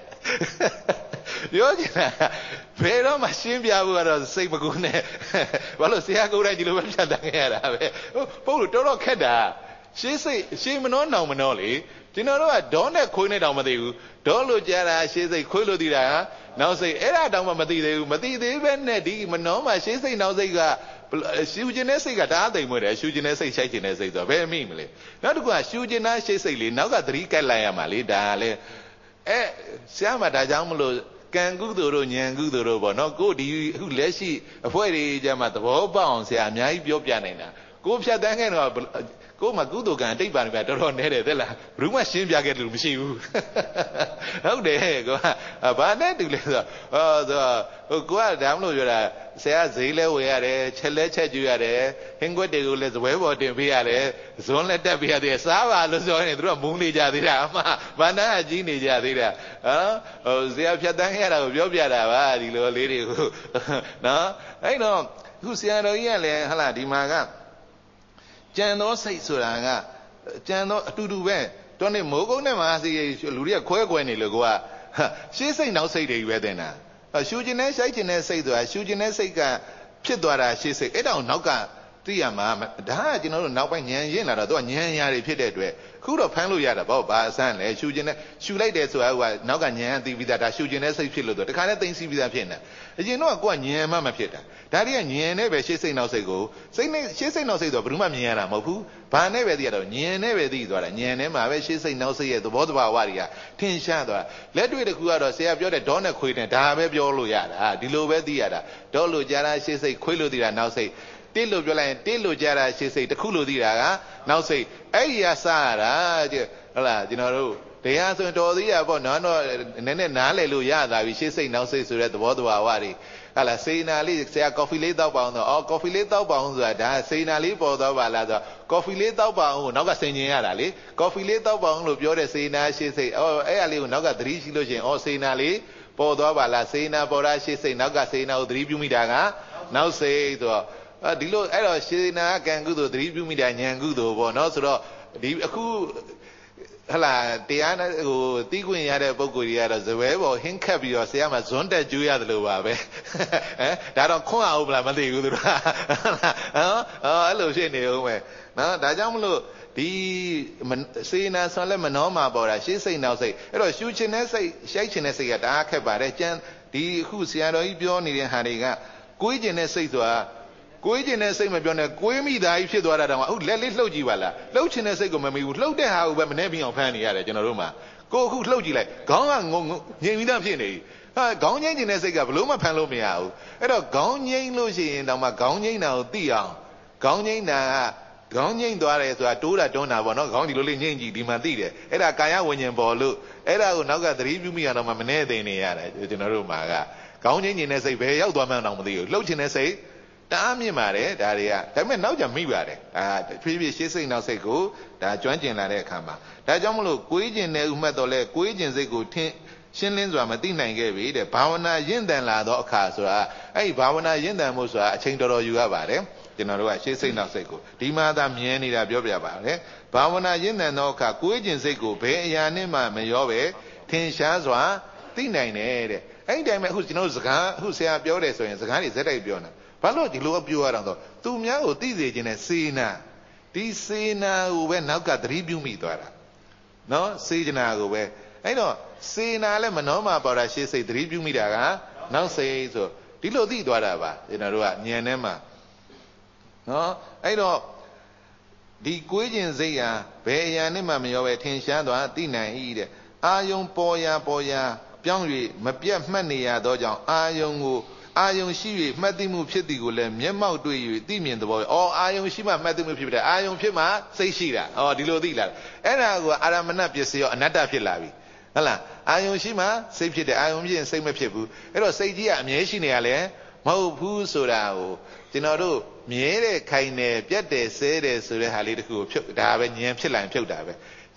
ပြောကြတာဘယ်တော့မှရှင်းပြဖို့ကတော့စိတ်မကူနဲ့ဘာလို့ဆရာကိုယ်တိုင်ဒီလိုပဲဖြတ်တန်းခဲ့ရတာပဲပုတ်လို့တော်တော်ခက်တာရှေးစိတ်ရှေးမနှောနောင်မနှောလေကျွန်တော်တို့ကဒေါနဲ့ခွေးနဲ့တောင်မသိဘူးဒေါလို့ကြားတာရှေးစိတ်ခွေးလို့သိတာနောက်စိတ်အဲ့ဒါတောင်မှမသိသေးဘူးမသိသေးပဲနဲ့ဒီမနှောမှရှေးစိတ်နောက်စိတ်ကရှူကျင်တဲ့စိတ်ကတအားသိမ်မွေးတယ်ရှူကျင်တဲ့စိတ်ရှိုက်ကျင်တဲ့စိတ်ဆိုတော့ဘယ်မိမလဲနောက်တစ်ခုကရှူကျင်တာရှေးစိတ်လေးနောက်ကသတိကက်လိုက်ရမှာလေဒါလည်းအဲဆရာမဒါကြောင့်မလို့ကံကုသိုလ်တို့ဉာဏ်ကုသိုလ်တို့ပေါ့နော်ကိုဒီအခုလက်ရှိအဖွဲ့တွေကြမှာသဘောပေါက်အောင်ဆရာအများကြီးပြောပြနေတာကိုဖြတ်တန်းခဲ့တော့ကိုမှကုသိုလ်ကံတိတ်ပါနေပြတော်တော်နဲတယ်တဲ့လားဘယ်သူမှရှင်းပြခဲ့တယ်လို့မရှိဘူးဟုတ်တယ်ကွာဘာနဲ့တူလဲဆိုတော့ဟိုကိုကဒါမှမလို့ပြောတာဆရာဈေးလဲဝယ်ရတယ်ချက်လဲချက်ကျွရတယ်ဟင်းခွက်တွေကိုလည်းဇပွဲပေါ်တင်ပေးရတယ်ဇွန်းလက်တက်ပေးရတယ်စားပါလို့ဆိုရင်သူတို့ကမုန်းနေကြသေးတာအမှဘာနာအကြီးနေကြသေးတာဟမ်ဟိုဆရာဖြတ်တန်းခဲ့ရတာကိုပြောပြတာပါဒီလိုလေးတွေကိုနော်အဲ့တော့အခုဆရာတော်ကြီးကလည်းဟလာဒီမှာကကြံသောစိတ်ဆိုတာကကြံသောအတူတူပဲတော့နေမိုးကုန်းနဲ့မဟာစီလူတွေကခွဲခွဲနေလို့ကိုကရှေးစိတ်နောက်စိတ်တွေပဲတင်တာရှူကျင်တဲ့ရှိုက်ကျင်တဲ့စိတ်ဆိုတာရှူကျင်တဲ့စိတ်ကဖြစ်သွားတာရှေးစိတ်အဲ့တောင်နောက်ကသိရမှာဒါကကျွန်တော်တို့နောက်ပိုင်းဉာဏ်ရင့်လာတော့သူကဉာဏ်ရာတွေဖြစ်တဲ့အတွက်ခုတော့ဖမ်းလို့ရတာပေါ့ဘာအဆန်းလဲရှူကျင်တဲ့ရှူလိုက်တယ်ဆိုတာကနောက်ကဉာဏ်သိပြီးသားဒါရှူကျင်တဲ့စိတ်ဖြစ်လို့တော့တခါနဲ့သိမ့်စီပြီးသားဖြစ်နေအရင်တော့ကိုကဉာဏ်မှမဖြစ်တာဒါတွေကဉာဏ်နဲ့ပဲရှေးစိတ်နောက်စိတ်ကိုစိတ်နဲ့ရှေးစိတ်နောက်စိတ်ဆိုဘယ်သူမှမြင်ရတာမဟုတ်ဘူးဘာနဲ့ပဲသိရတော့ဉာဏ်နဲ့ပဲသိသွားတာဉာဏ်နဲ့မှာပဲရှေးစိတ်နောက်စိတ်ရဲ့သဘောတဘာဝတွေကထင်ရှားသွားလက်တွေ့တစ်ခုကတော့ဆရာပြောတဲ့ဒေါနဲ့ခွေးနဲ့ဒါပဲပြောလို့ရတာဒီလိုပဲသိရတာဒေါလို့ကြားတာရှေးစိတ်ခွေးလို့သိတာနောက်စိတ်တိလို့ပြောလိုက်ရင်တိလို့ကြားတာရှေးစိတ်တစ်ခုလို့သိတာကနောက်စိတ်အဲ့ဒီကစားရတာဟုတ်လားကျွန်တော်တို့တရားဆိုရင်တော်သေးရပေါ့နော်တော့နည်းနည်းနားလည်လို့ရတာပြီရှေးစိတ်နောက်စိတ်ဆိုတဲ့သဘောတဘာဝတွေဟာလားစေနာလေးဆရာကော်ဖီလေးတောက်ပါအောင်ဆိုအော်ကော်ဖီလေးတောက်ပါအောင်ဆိုတာဒါစေနာလေးပေါ်သွားပါလားဆိုတော့ကော်ဖီလေးတောက်ပါအောင်ကိုနောက်ကဆင်ကျင်ရတာလေကော်ဖီလေးတောက်ပါအောင်လို့ပြောတဲ့စေနာရှေးစိတ်အော်အဲ့အလေးကိုနောက်ကသတိရှိလို့ရှိရင်အော်စေနာလေးပေါ်သွားပါလားစေနာပေါ်တာရှေးစိတ်နောက်ကစေနာကိုသတိပြုမိတာကနောက်စိတ်ဆိုတော့ဒီလိုအဲ့တော့ရှေးနာကံကုသိုလ်သတိပြုမိတာဉာဏ်ကုသိုလ်ပေါ့နော်ဆိုတော့ဒီအခုဟလာတရားနဲ့ဟိုတီးခွင့်ရတဲ့ပုံကိုယ်ကြီးကတော့ဇပွဲပေါ်ဟင်းခတ်ပြီးတော့ဆရာမဇွန်းတက်ကျွေးရတယ်လို့ပါပဲဟမ်ဒါတော့ခွန်းအောင်မလားမသိဘူးသူတို့ဟမ်အော်အဲ့လိုဖြစ်နေဦးမယ်နော်ဒါကြောင့်မလို့ဒီစေနာဆွန်လဲမနှောမှာပေါ်တာရှေးစိတ်နောက်စိတ်အဲ့တော့ရှူချင်တဲ့စိတ်ရှိုက်ချင်တဲ့စိတ်ကတအားခက်ပါတယ်ကျန်ဒီအခုဆရာတော်ကြီးပြောနေတဲ့ဟာတွေကကိုယ်ကျင်တဲ့စိတ်ဆိုတာကိုယ်ကျင်တဲ့စိတ်မပြောနဲ့ကိုယ်မိသားကြီးဖြစ်သွားတာတော့ဟုတ်လက်လေးလှုပ်ကြည့်ပါလားလှုပ်ချင်တဲ့စိတ်ကိုမမီဘူးလှုပ်တဲ့ဟာကိုပဲမနှဲပြီးအောင်ဖမ်းနေရတယ်ကျွန်တော်တို့မှာကိုအခုလှုပ်ကြည့်လိုက်ခေါင်းကငုံငြိမ်ပြီးသားဖြစ်နေပြီဟာခေါင်းငြိမ်ကျင်တဲ့စိတ်ကဘလို့မှဖမ်းလို့မရဘူးအဲ့တော့ခေါင်းငြိမ်လို့ရှိရင်တော့မှခေါင်းငြိမ်တာကိုသိအောင်ခေါင်းငြိမ်တာကခေါင်းငြိမ်သွားတယ်ဆိုတာတိုးတာတွန်းတာပေါ့နော်ခေါင်းဒီလိုလေးငြိမ်ကြည့်ဒီမှာသိတယ်အဲ့ဒါကာယဝิญဉ်ပေါ်လို့အဲ့ဒါကိုနောက်ကသတိပြုမိရတော့မှမနှဲသိနေရတယ်ကျွန်တော်တို့မှာကခေါင်းငြိမ်ကျင်တဲ့စိတ်ဘယ်ရောက်သွားမှန်းတော့မသိဘူးလှုပ်ချင်တဲ့စိတ်တအားမြင့်ပါတယ်ဒါတွေကဒါပေမဲ့နောက်ကြမိပါတယ်ဒါဖြည်းဖြည်းရှေးစိတ်နောက်စိတ်ကိုဒါကျွမ်းကျင်လာတဲ့အခါမှာဒါကြောင့်မလို့ကိုယ်ကျင်တဲ့ဥမှတ်တော်လဲကိုယ်ကျင်စိတ်ကိုထင်းရှင်းလင်းစွာမသိနိုင်ခဲ့ပြီတဲ့ဘာဝနာရင့်တန်လာသောအခါဆိုတာအဲ့ဒီဘာဝနာရင့်တန်မှုဆိုတာအချိန်တော်တော်ယူရပါတယ်ကျွန်တော်တို့ကရှေးစိတ်နောက်စိတ်ကိုဒီမှာသာမြင်နေတာပြောပြပါတယ်ဘာဝနာရင့်တန်သောအခါကိုယ်ကျင်စိတ်ကိုဘယ်အရာနဲ့မှမရောပဲထင်ရှားစွာသိနိုင်တယ်တဲ့အဲ့ဒီတိုင်းမှာအခုကျွန်တော်တို့စကားအခုဆရာပြောတယ်ဆိုရင်စကားတွေဇက်တိုက်ပြောနေဘာလို့ဒီလိုပြောရအောင်ဆိုသူများကိုသိစေခြင်းနဲ့စေနာဒီစေနာကိုပဲနောက်ကသတိပြုမိသွားတာနော်စေချနာကိုပဲအဲ့တော့စေနာလည်းမနှောမှာပေါ်တာရှေးစိတ်သတိပြုမိတာကနောက်စိတ်ဆိုဒီလိုသိသွားတာပါကျွန်တော်တို့ကဉာဏ်ထဲမှာနော်အဲ့တော့ဒီကိုယ်ကျင်စိတ်ဟာဘယ်အရာနဲ့မှမရောပဲထင်ရှားသွားသိနိုင်၏တဲ့အာယုံပေါ်ရာပေါ်ရာပြောင်း၍မပြတ်မှတ်နေရသောကြောင့်အာယုံကိုအာယုံရှိ၍မှတ်သိမှုဖြစ်သည်ကိုလည်းမျက်မှောက်တွေ့၍သိမြင်သဘောပဲ။အော်အာယုံရှိမှမှတ်သိမှုဖြစ်တယ်။အာယုံဖြစ်မှစိတ်ရှိတာ။အော်ဒီလိုသိလာတယ်။အဲ့ဒါကအာရမဏပစ္စည်းရောအနတ္တဖြစ်လာပြီ။ဟုတ်လား။အာယုံရှိမှစိတ်ဖြစ်တယ်။အာယုံဖြစ်ရင်စိတ်မဖြစ်ဘူး။အဲ့တော့စိတ်ကြီးကအမြဲရှိနေရလဲမဟုတ်ဘူးဆိုတာကိုကျွန်တော်တို့မြဲတဲ့ခိုင်တယ်ပြတ်တယ်ဆဲတယ်ဆိုတဲ့ဟာလေးတခုကိုဖြုတ်ဒါပဲဉာဏ်ဖြစ်လာရင်ဖြုတ်တာပဲ။ရ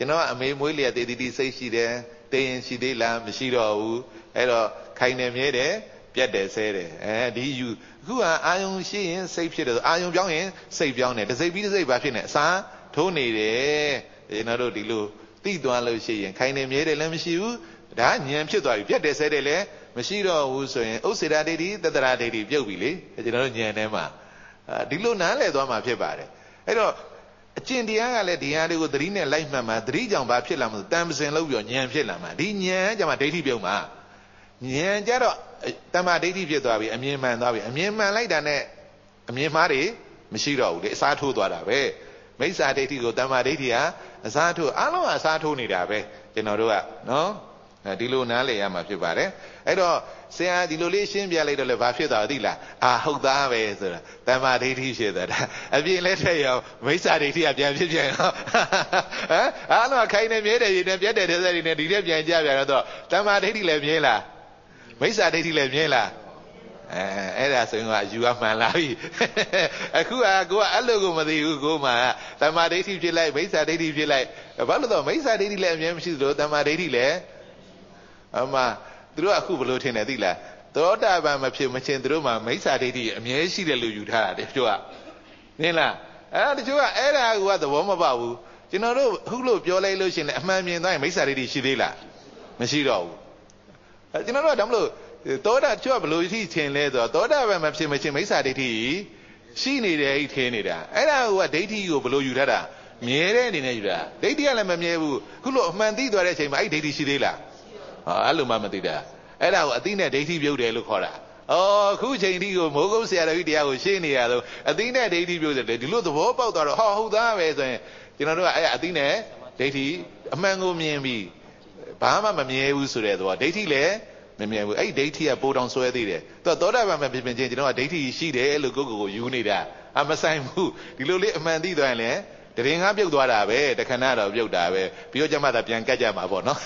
ကျွန်တော်ကအမေမွေးလျက်တည်တည်စိတ်ရှိတယ်တည်ရင်ရှိသေးလားမရှိတော့ဘူးအဲ့တော့ခိုင်နေမြဲတယ်ပြတ်တယ်ဆဲတယ်အဲဒီယူအခုကအာယုံရှိရင်စိတ်ဖြစ်တယ်အာယုံပြောင်းရင်စိတ်ပြောင်းတယ်တစ်စိတ်ပြီးတစ်စိတ်ဘာဖြစ်နေအစာထိုးနေတယ်ကျွန်တော်တို့ဒီလိုသိသွားလို့ရှိရင်ခိုင်နေမြဲတယ်လည်းမရှိဘူးဒါဉာဏ်ဖြစ်သွားပြီပြတ်တယ်ဆဲတယ်လည်းမရှိတော့ဘူးဆိုရင်ဥစ္စေတာဒိဋ္ဌိတတ္တရာဒိဋ္ဌိပြုတ်ပြီလေကျွန်တော်တို့ဉာဏ်ထဲမှာဒီလိုနားလည်သွားမှာဖြစ်ပါတယ်အဲ့တော့အကျင့်တရားကလည်းဒီဟာတွေကိုသတိနဲ့လိုက်မှတ်မှာသတိကြောင့်ဘာဖြစ်လာမလို့တန်ပစင်လို့ပြောဉာဏ်ဖြစ်လာမှာဒီဉာဏ်ကြမှာဒိဋ္ဌိပြုတ်မှာဉာဏ်ကြတော့တမ္မာဒိဋ္ဌိဖြစ်သွားပြီအမြင်မှန်သွားပြီအမြင်မှန်လိုက်တာနဲ့အမြင်မှားတွေမရှိတော့ဘူးလေအစားထိုးသွားတာပဲမိစ္ဆာဒိဋ္ဌိကိုတမ္မာဒိဋ္ဌိဟာအစားထိုးအလုံးအစားထိုးနေတာပဲကျွန်တော်တို့ကနော်ဒီလိုနားလည်ရမှာဖြစ်ပါတယ်အဲ့တော့ဆရာဒီလိုလေးရှင်းပြလိုက်တော့လည်းဘာဖြစ်သွားသိလားအာဟုတ်သားပဲဆိုတာတမ္မာဒိဋ္ဌိဖြစ်သွားတာအပြင်လက်ထက်ရောမိစ္ဆာဒိဋ္ဌိကပြန်ဖြစ်ပြန်ရောဟမ်အားလုံးခိုင်းနေမြဲတယ်ရည်နဲ့ပြတ်တယ်တဲ့စက်တွေနဲ့ဒီထဲပြန်ကြပြန်တော့တမ္မာဒိဋ္ဌိလည်းမြဲလားမိစ္ဆာဒိဋ္ဌိလည်းမြဲလားအဲအဲ့ဒါဆိုရင်ကယူရမှန်လာပြီအခုကကိုကအဲ့လိုကိုမသိဘူးကိုမှတမ္မာဒိဋ္ဌိဖြစ်လိုက်မိစ္ဆာဒိဋ္ဌိဖြစ်လိုက်ဘာလို့တော့မိစ္ဆာဒိဋ္ဌိလည်းအမြဲမရှိသလိုတမ္မာဒိဋ္ဌိလည်းအမှသူတို့အခုဘယ်လိုထင်တယ်သိလားသောတာပန်မဖြစ်မချင်းသူတို့မှမိစ္ဆာဒိဋ္ဌိအမြဲရှိတယ်လို့ယူထားတာတချို့ကနင်းလားအဲတချို့ကအဲ့ဒါကသဘောမပေါက်ဘူးကျွန်တော်တို့အခုလို့ပြောလိုက်လို့ရှိရင်အမှန်မြင်သွားရင်မိစ္ဆာဒိဋ္ဌိရှိသေးလားမရှိတော့ဘူးကျွန်တော်တို့ကဒါမလို့သောတာကျွတ်ဘလို့ရှိထင်လဲဆိုတော့သောတာပန်မဖြစ်မချင်းမိစ္ဆာဒိဋ္ဌိရှိနေတယ်အဲ့ထင်နေတာအဲ့ဒါကဒိဋ္ဌိကိုဘလို့ယူထားတာမြဲတဲ့အနေနဲ့ယူတာဒိဋ္ဌိကလည်းမမြဲဘူးခုလို့အမှန်သိသွားတဲ့အချိန်မှာအဲ့ဒိဋ္ဌိရှိသေးလားဟာအဲ့လိုမှမသိတာအဲ့ဒါကိုအသိနဲ့ဒိဋ္ဌိပြုတ်တယ်လို့ခေါ်တာဩခုချိန်ထိကိုမိုးကုတ်ဆရာတော်ကြီးတရားကိုရှင်းနေရတော့အသိနဲ့ဒိဋ္ဌိပြုတ်တယ်ဒီလိုသဘောပေါက်သွားတော့ဟောဟုတ်သားပဲဆိုရင်ကျွန်တော်တို့ကအဲ့အသိနဲ့ဒိဋ္ဌိအမှန်ကိုမြင်ပြီးဘာမှမမြဲဘူးဆိုတဲ့သဘောဒိဋ္ဌိလည်းမမြဲဘူးအဲ့ဒိဋ္ဌိကပိုးတောင်ဆွဲသေးတယ်သူကသောတာပန်မဖြစ်ဖြစ်ချင်းကျွန်တော်ကဒိဋ္ဌိရှိတယ်လို့ကိုယ့်ကိုယ်ကိုယူနေတာအမဆိုင်ဘူးဒီလိုလေးအမှန်သိသွားရင်လည်းတရင်ကားပြုတ်သွားတာပဲတခဏတော့ပြုတ်တာပဲပြီးတော့ကျမှသာပြန်ကတ်ကြမှာပေါ့နော်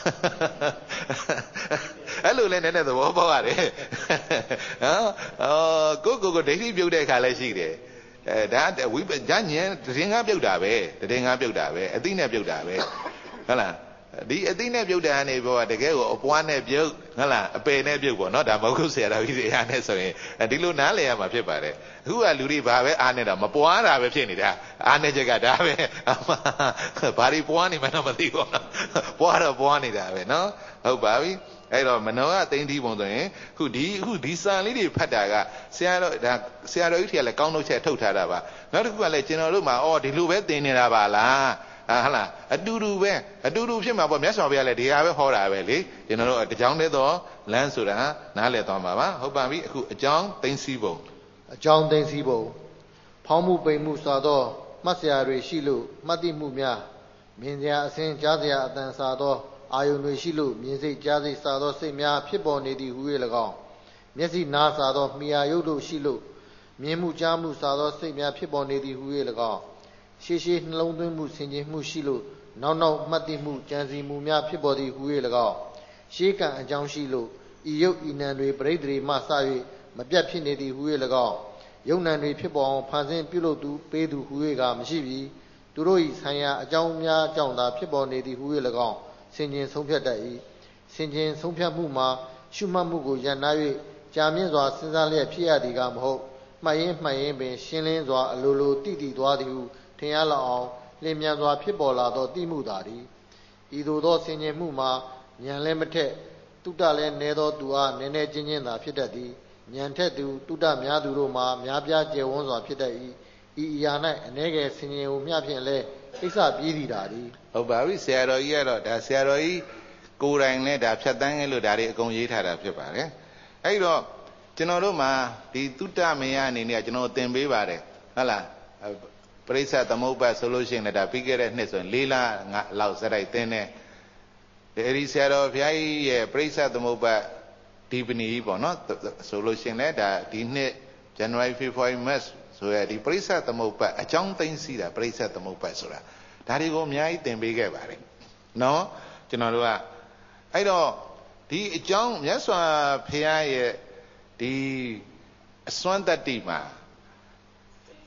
အဲ့လိုလဲနည်းနည်းသဘောပေါက်ရတယ်နော်အော်ကိုကိုကိုဒိဋ္ဌိပြုတ်တဲ့အခါလည်းရှိတယ်အဲဒါဝိပဉာဏ်တရင်ကားပြုတ်တာပဲတရင်ကားပြုတ်တာပဲအသိနဲ့ပြုတ်တာပဲဟုတ်လားဒီအသိနဲ့ပြုတ်တာကနေဘောတကယ်ကိုအပွားနဲ့ပြုတ်ဟုတ်လားအပယ်နဲ့ပြုတ်ပေါ့နော်ဒါမဟုတ်ဆရာတော်ကြီးတရားနဲ့ဆိုရင်ဒီလိုနားလည်ရမှာဖြစ်ပါတယ်အခုကလူတွေဘာပဲအားနေတာမပွားတာပဲဖြစ်နေတာအားနေချက်ကဒါပဲဘာတွေပွားနေမှတော့မသိဘူးပွားတော့ပွားနေတာပဲနော်ဟုတ်ပါပြီအဲ့တော့မနောကသိန်းသီးပုံဆိုရင်ခုဒီအခုဒီစာလေးတွေဖတ်တာကဆရာတော်ဒါဆရာတော်ကြီးထီကလည်းကောင်းထုတ်ချက်ထုတ်ထားတာပါနောက်တစ်ခုကလည်းကျွန်တော်တို့မှာအော်ဒီလိုပဲသင်နေတာပါလားဟာဟလားအတူတူပဲအတူတူဖြစ်မှာပေါ့မြတ်စွာဘုရားလည်းဒီဟာပဲဟောတာပဲလေကျွန်တော်တို့အကြောင်းတဲ့တော့လမ်းဆိုတာနားလည်သွားမှာပါဟုတ်ပါပြီအခုအကြောင်းသိသိပုံအကြောင်းသိသိပုံဖောင်းမှုပိန်မှုစသောမှတ်စရာတွေရှိလို့မှတ်သိမှုများမြင်စရာအစဉ်ကြားစရာအတန်စာသောအာယုန်တွေရှိလို့မြင်စိတ်ကြားစိတ်စာသောစိတ်များဖြစ်ပေါ်နေသည်ဟူ၍၎င်းမျက်စိနားစာသောမိယာယုတ်တို့ရှိလို့မြင်မှုကြားမှုစာသောစိတ်များဖြစ်ပေါ်နေသည်ဟူ၍၎င်းရှေးရှေးနှလုံးသွင်းမှုဆင်ခြင်မှုရှိလို့နောက်နောက်မှတ်သိမှုကြံစည်မှုများဖြစ်ပေါ်သည်ဟူ၍၎င်းရှေးကံအကြောင်းရှိလို့ဤယုတ်ဤနံတွေပရိသေတွေမှစ၍မပြတ်ဖြစ်နေသည်ဟူ၍၎င်းယုံနံတွေဖြစ်ပေါ်အောင်ဖန်ဆင်းပြုလုပ်သူပေးသူဟူ၍ကမရှိပြီသူတို့၏ဆံရအကြောင်းများကြောင့်သာဖြစ်ပေါ်နေသည်ဟူ၍၎င်းဆင်ခြင်ဆုံးဖြတ်တတ်၏ဆင်ခြင်ဆုံးဖြတ်မှုမှာရှုမှတ်မှုကိုရန်နာ၍ကြာမြင့်စွာစဉ်းစားလျက်ဖြစ်ရသည်ကမဟုတ်မှတ်ရင်းမှတ်ရင်းပင်ရှင်းလင်းစွာအလိုလိုတည်တည်သွားသည်ဟုထင်ရလောက်အောင်လျင်မြန်စွာဖြစ်ပေါ်လာသောတိမှုသာသည်ဤသို့သောဆင်ခြင်မှုမှာဉာဏ်လည်းမထက်တုတ္တလည်းနည်းသောသူအားနည်းနည်းချင်းချင်းသာဖြစ်တတ်သည်ဉာဏ်ထက်သူတုတ္တများသူတို့မှာများပြားကျယ်ဝန်းစွာဖြစ်တတ်၏ဤအရာ၌အ ਨੇ ငယ်ဆင်ခြင်ကိုမျှဖြင့်လဲကိစ္စပြီးသည်သာသည်ဟုတ်ပါပြီဆရာတော်ကြီးကတော့ဒါဆရာတော်ကြီးကိုယ်တိုင်နဲ့ဒါဖြတ်တန်းခဲ့လို့ဒါတွေအကုန်ရေးထားတာဖြစ်ပါတယ်အဲ့တော့ကျွန်တော်တို့မှာဒီတုတ္တမယအနေနဲ့ကျွန်တော်သင်ပေးပါတယ်ဟုတ်လားပရိစ္ဆသမုပ္ပါဆိုလို့ရှိရင်လည်းဒါပြီးခဲ့တဲ့နှစ်ဆိုရင်လေးလလောက်စရိုက်သင်တယ်အဲဒီဆရာတော်ဘုရားကြီးရဲ့ပရိစ္ဆသမုပ္ပါဒီပဏီပေါ့နော်ဆိုလို့ရှိရင်လည်းဒါဒီနှစ် January February March ဆိုရဒီပရိစ္ဆသမုပ္ပါအကြောင်းသိသိတာပရိစ္ဆသမုပ္ပါဆိုတာဒါတွေကိုအများကြီးသင်ပေးခဲ့ပါတယ်နော်ကျွန်တော်တို့ကအဲ့တော့ဒီအကြောင်းမြတ်စွာဘုရားရဲ့ဒီအစွမ်းတတ္တိမှာ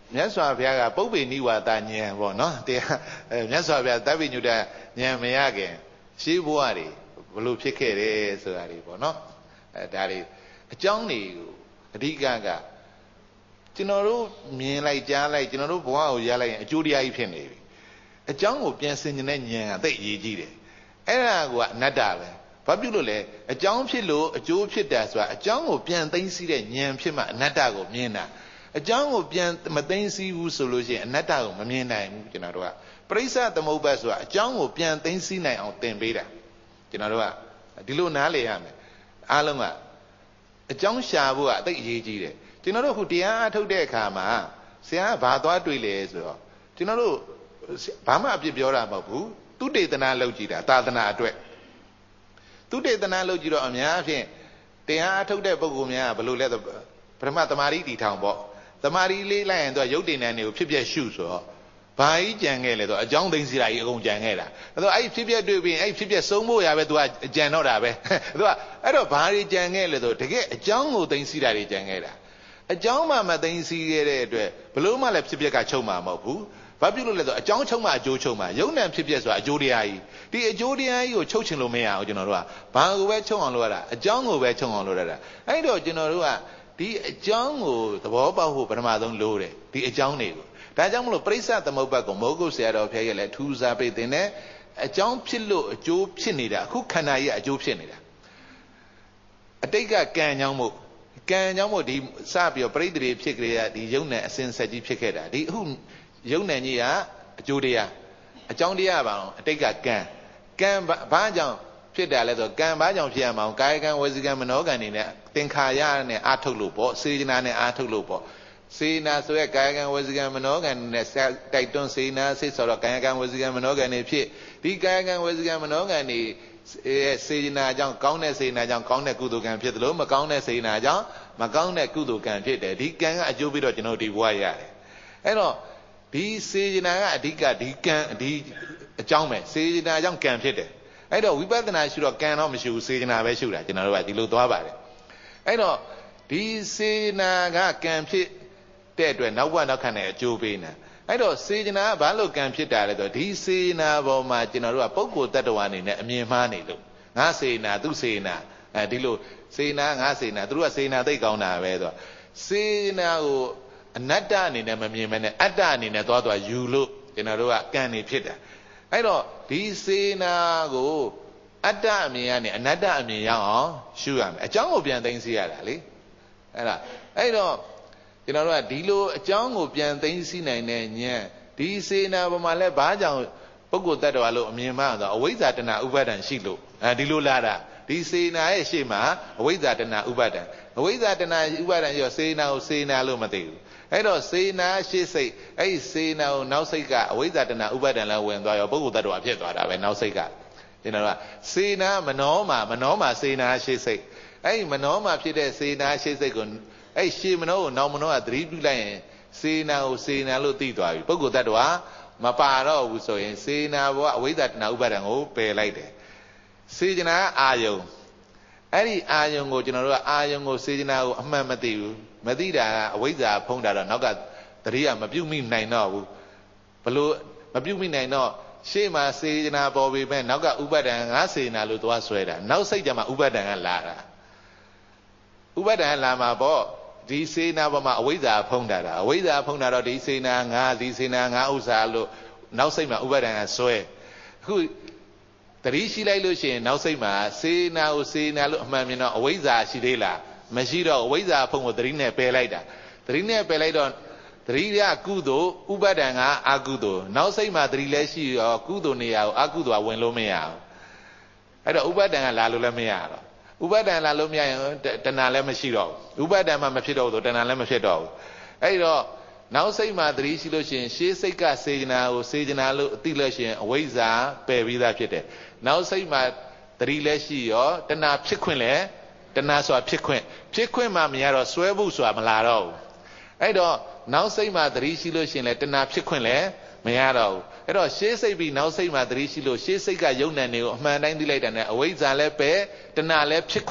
မြတ်စွာဘုရားကပုပ္ပေနိဝါဒဉာဏ်ပေါ့နော်တရားအဲမြတ်စွာဘုရားတပ္ပိညုတဉာဏ်မရခင်ရှေးဘဝတွေဘလို့ဖြစ်ခဲ့တယ်ဆိုတာတွေပေါ့နော်အဲဒါတွေအကြောင်းတွေကိုအဓိကကကျွန်တော်တို့မြင်လိုက်ကြားလိုက်ကျွန်တော်တို့ဘဝကိုရလိုက်ရင်အကျိုးတရားကြီးဖြစ်နေပြီအကြောင်းကိုပြန်ဆင်ခြင်တဲ့ဉာဏ်ကသိအရေးကြီးတယ်အဲ့ဒါကအနတ္တပဲဘာဖြစ်လို့လဲအကြောင်းဖြစ်လို့အကျိုးဖြစ်တာဆိုတာအကြောင်းကိုပြန်သိသိတဲ့ဉာဏ်ဖြစ်မှအနတ္တကိုမြင်တာအကြောင်းကိုပြန်မသိသိဘူးဆိုလို့ရှိရင်အနတ္တကိုမမြင်နိုင်ဘူးကျွန်တော်တို့ကပရိစ္ဆသမုပ္ပါဒ်ဆိုတာအကြောင်းကိုပြန်သိသိနိုင်အောင်သင်ပေးတာကျွန်တော်တို့ကဒီလိုနားလည်ရမယ်အားလုံးကအကြောင်းရှာဖို့ကအသိအရေးကြီးတယ်ကျွန်တော်တို့ခုတရားအထုတ်တဲ့အခါမှာဆရာကဘာသွားတွေ့လဲဆိုတော့ကျွန်တော်တို့ဘာမှအပြစ်ပြောတာမဟုတ်ဘူးသူတေသနာလုပ်ကြည့်တာသာသနာအတွက်သူတေသနာလုပ်ကြည့်တော့အများအဖြစ်တရားအထုတ်တဲ့ပုဂ္ဂိုလ်များကဘယ်လိုလဲဆိုပထမသမာဓိတည်ထောင်ပေါ့သမာဓိလေးလိုက်ရင်သူကရုပ်တည်နေတွေကိုဖြစ်ပြရှုဆိုတော့ဘာကြီးကြံခဲ့လဲဆိုတော့အကြောင်းသိစီတာကြီးအကုန်ကြံခဲ့တာအဲ့တော့အဲ့ဖြစ်ပြတွေ့ပြီးအဲ့ဖြစ်ပြဆုံးဖို့ရပဲသူကကြံတော့တာပဲသူကအဲ့တော့ဘာတွေကြံခဲ့လဲဆိုတကယ်အကြောင်းကိုသိစီတာတွေကြံခဲ့တာအကြောင်းမှမသိစီခဲ့တဲ့အတွက်ဘလို့မှလည်းဖြစ်ပြကချုပ်မှာမဟုတ်ဘူးဘာဖြစ်လို့လဲဆိုအကြောင်းချုပ်မှအကျိုးချုပ်မှာယုံ nant ဖြစ်ပြဆိုတာအကျိုးတရားကြီးဒီအကျိုးတရားကြီးကိုချုပ်ချင်လို့မရအောင်ကျွန်တော်တို့ကဘာကိုပဲချုပ်အောင်လုပ်ရတာအကြောင်းကိုပဲချုပ်အောင်လုပ်ရတာအဲ့တော့ကျွန်တော်တို့ကဒီအကြောင်းကိုသဘောပေါက်ဖို့ပထမဆုံးလိုတယ်ဒီအကြောင်းတွေကိုဒါကြောင့်မလို့ပရိစ္ဆသမုပ္ပါဒ်ကိုမောဂုတ်ဆရာတော်ဖျက်ရလဲထူးစားပေးတင်တယ်အကြောင်းဖြစ်လို့အကျိုးဖြစ်နေတာအခုခန္ဓာကြီးကအကျိုးဖြစ်နေတာအတိတ်ကကံကြောင့်မို့ကံကြောင့်မို့ဒီစပြီးတော့ပရိသေတွေဖြစ်ကြရဒီယုံ nant အစဉ်ဆက်ကြီးဖြစ်ခဲ့တာဒီအခုယုံ nant ကြီးကအကျိုးတရားအကြောင်းတရားပါအောင်အတိတ်ကကံကံဘာကြောင့်ဖြစ်တယ်လဲဆိုကံဘာကြောင့်ဖြစ်ရမှာကာယကံဝစီကံမနောကံနေနဲ့သင်္ခါရနဲ့အာထုတ်လို့ပေါ့စေနာနဲ့အာထုတ်လို့ပေါ့စေနာဆိုရဲကာယကံဝစီကံမနောကံနဲ့တိုက်တွန်းစေနာစိတ်ဆိုတော့ကာယကံဝစီကံမနောကံနေဖြစ်ဒီကာယကံဝစီကံမနောကံနေစေနာကြောင့်ကောင်းတဲ့စေနာကြောင့်ကောင်းတဲ့ကုသိုလ်ကံဖြစ်တယ်လို့မကောင်းတဲ့စေနာကြောင့်မကောင်းတဲ့ကုသိုလ်ကံဖြစ်တယ်ဒီကံကအကျိုးပြီးတော့ကျွန်တော်ဒီဘဝရတယ်အဲ့တော့ဒီစေနာကအဓိကဒီကံဒီအကြောင်းပဲစေနာကြောင့်ကံဖြစ်တယ်အဲ့တော့ဝိပဿနာရှုတော့ကံတော့မရှိဘူးစေနာပဲရှုတာကျွန်တော်တို့ကဒီလိုသွားပါတယ်အဲ့တော့ဒီစေနာကကံဖြစ်တဲ့အတွက်နောက်ဘဝနောက်ခန္ဓာအကျိုးပေးနေအဲ့တော့စေနာကဘာလို့ကံဖြစ်တာလဲဆိုတော့ဒီစေနာပေါ်မှာကျွန်တော်တို့ကပုဂ္ဂိုလ်တ attva အနေနဲ့အမြင်မှားနေလို့ငါစေနာသူစေနာအဲဒီလိုစေနာငါစေနာသူတို့ကစေနာသိကောင်းတာပဲဆိုတော့စေနာကိုအနတ္တအနေနဲ့မမြင်မနဲ့အတ္တအနေနဲ့သွားသွားယူလို့ကျွန်တော်တို့ကကံနေဖြစ်တာအဲ့တော့ဒီစေနာကိုအတ္တအမြင်ကနေအနတ္တအမြင်ရောက်အောင်ရှုရမယ်အကြောင်းကိုပြန်သိသိရတာလေအဲ့ဒါအဲ့တော့ကျွန်တော်တို့ကဒီလိုအကြောင်းကိုပြန်သိသိနိုင်တဲ့ဉာဏ်ဒီစေနာပေါ်မှာလဲဘာကြောင့်ပုဂ္ဂိုလ်တ attva လို့အမြင်မှဆိုအဝိဇ္ဇာတဏဥပါဒံရှိလို့အဲဒီလိုလာတာဒီစေနာရဲ့ရှေ့မှာအဝိဇ္ဇာတဏဥပါဒံအဝိဇ္ဇာတဏဥပါဒံရောစေနာကိုစေနာလို့မသိဘူးအဲ့တော့စေနာရှေ့စိတ်အဲ့ဒီစေနာကိုနောက်စိတ်ကအဝိဇ္ဇာတဏဥပါဒံလည်းဝင်သွားရောပုဂ္ဂိုလ်တ attva ဖြစ်သွားတာပဲနောက်စိတ်ကကျွန်တော်ကစေနာမနောမှာမနောမှာစေနာရှေ့စိတ်အဲ့ဒီမနောမှာဖြစ်တဲ့စေနာရှေ့စိတ်ကိုအဲ့ရှေ့မနောကိုနောက်မနောကသတိပြုလိုက်ရင်စေနာကိုစေနာလို့သိသွားပြီပုဂ္ဂိုလ်တ attva မပါတော့ဘူးဆိုရင်စေနာဘောကအဝိဇ္ဇာတဏဥပါဒံကိုပယ်လိုက်တယ်စေနာအာယုံအဲ့ဒီအာယုံကိုကျွန်တော်တို့ကအာယုံကိုစေနာကိုအမှန်မသိဘူးမသိတာကအဝိဇ္ဇာဖုံးတာတော့နောက်ကတတိယမပြုတ်မိနိုင်တော့ဘူးဘလို့မပြုတ်မိနိုင်တော့ရှေ့မှာစေနာပေါ်ပြီမဲ့နောက်ကဥပါဒံငါစေနာလို့သွားဆွဲတာနောက်စိတ်ကြမှာဥပါဒံကလာတာဥပါဒံလာမှာပေါ့ဒီစေနာပေါ်မှာအဝိဇ္ဇာဖုံးတာတာအဝိဇ္ဇာဖုံးတာတော့ဒီစေနာငါဒီစေနာငါဥစ္စာလို့နောက်စိတ်မှာဥပါဒံကဆွဲအခုတတိရှိလိုက်လို့ရှိရင်နောက်စိတ်မှာစေနာကိုစေနာလို့အမှန်မြင်တော့အဝိဇ္ဇာရှိသေးလားမရှိတော့အဝိဇ္ဇာဖုံးကိုတတိနဲ့ပယ်လိုက်တာတတိနဲ့ပယ်လိုက်တော့တတိရကုသိုလ်ဥပါဒံကအကုသိုလ်နောက်စိတ်မှာတတိလည်းရှိရောကုသိုလ်နေရာကိုအကုသိုလ်ကဝင်လို့မရဘူးအဲ့တော့ဥပါဒံကလာလို့လည်းမရတော့ဥပါဒံလာလို့မရရင်တဏှာလည်းမရှိတော့ဘူးဥပါဒံမှမဖြစ်တော့ဘူးဆိုတဏှာလည်းမဖြစ်တော့ဘူးအဲ့တော့နောက်စိတ်မှာတတိရှိလို့ရှိရင်ရှေးစိတ်ကစေနာကိုစေနာလို့သိလို့ရှိရင်အဝိဇ္ဇာပယ်ပြီးသားဖြစ်တယ်နောက်စိတ်မှာတတိလည်းရှိရောတဏှာဖြစ်ခွင့်လည်းတဏှာဆိုတာဖြစ်ခွင့်ဖြစ်ခွင့်မှမရတော့စွဲဖို့ဆိုတာမလာတော့ဘူးအဲ့တော့နောက်စိတ်မှာတတိရှိလို့ရှိရင်လည်းတဏှာဖြစ်ခွင့်လည်းမရတော့ဘူးအဲ့တော့ရှေးစိတ်ပြီးနောက်စိတ်မှာတတိရှိလို့ရှေးစိတ်ကယုံ nant တွေကိုအမှန်တိုင်းသိလိုက်တယ်နဲ့အဝိဇ္ဇာလည်းပဲတဏှာလည်းဖြစ်ခွင့်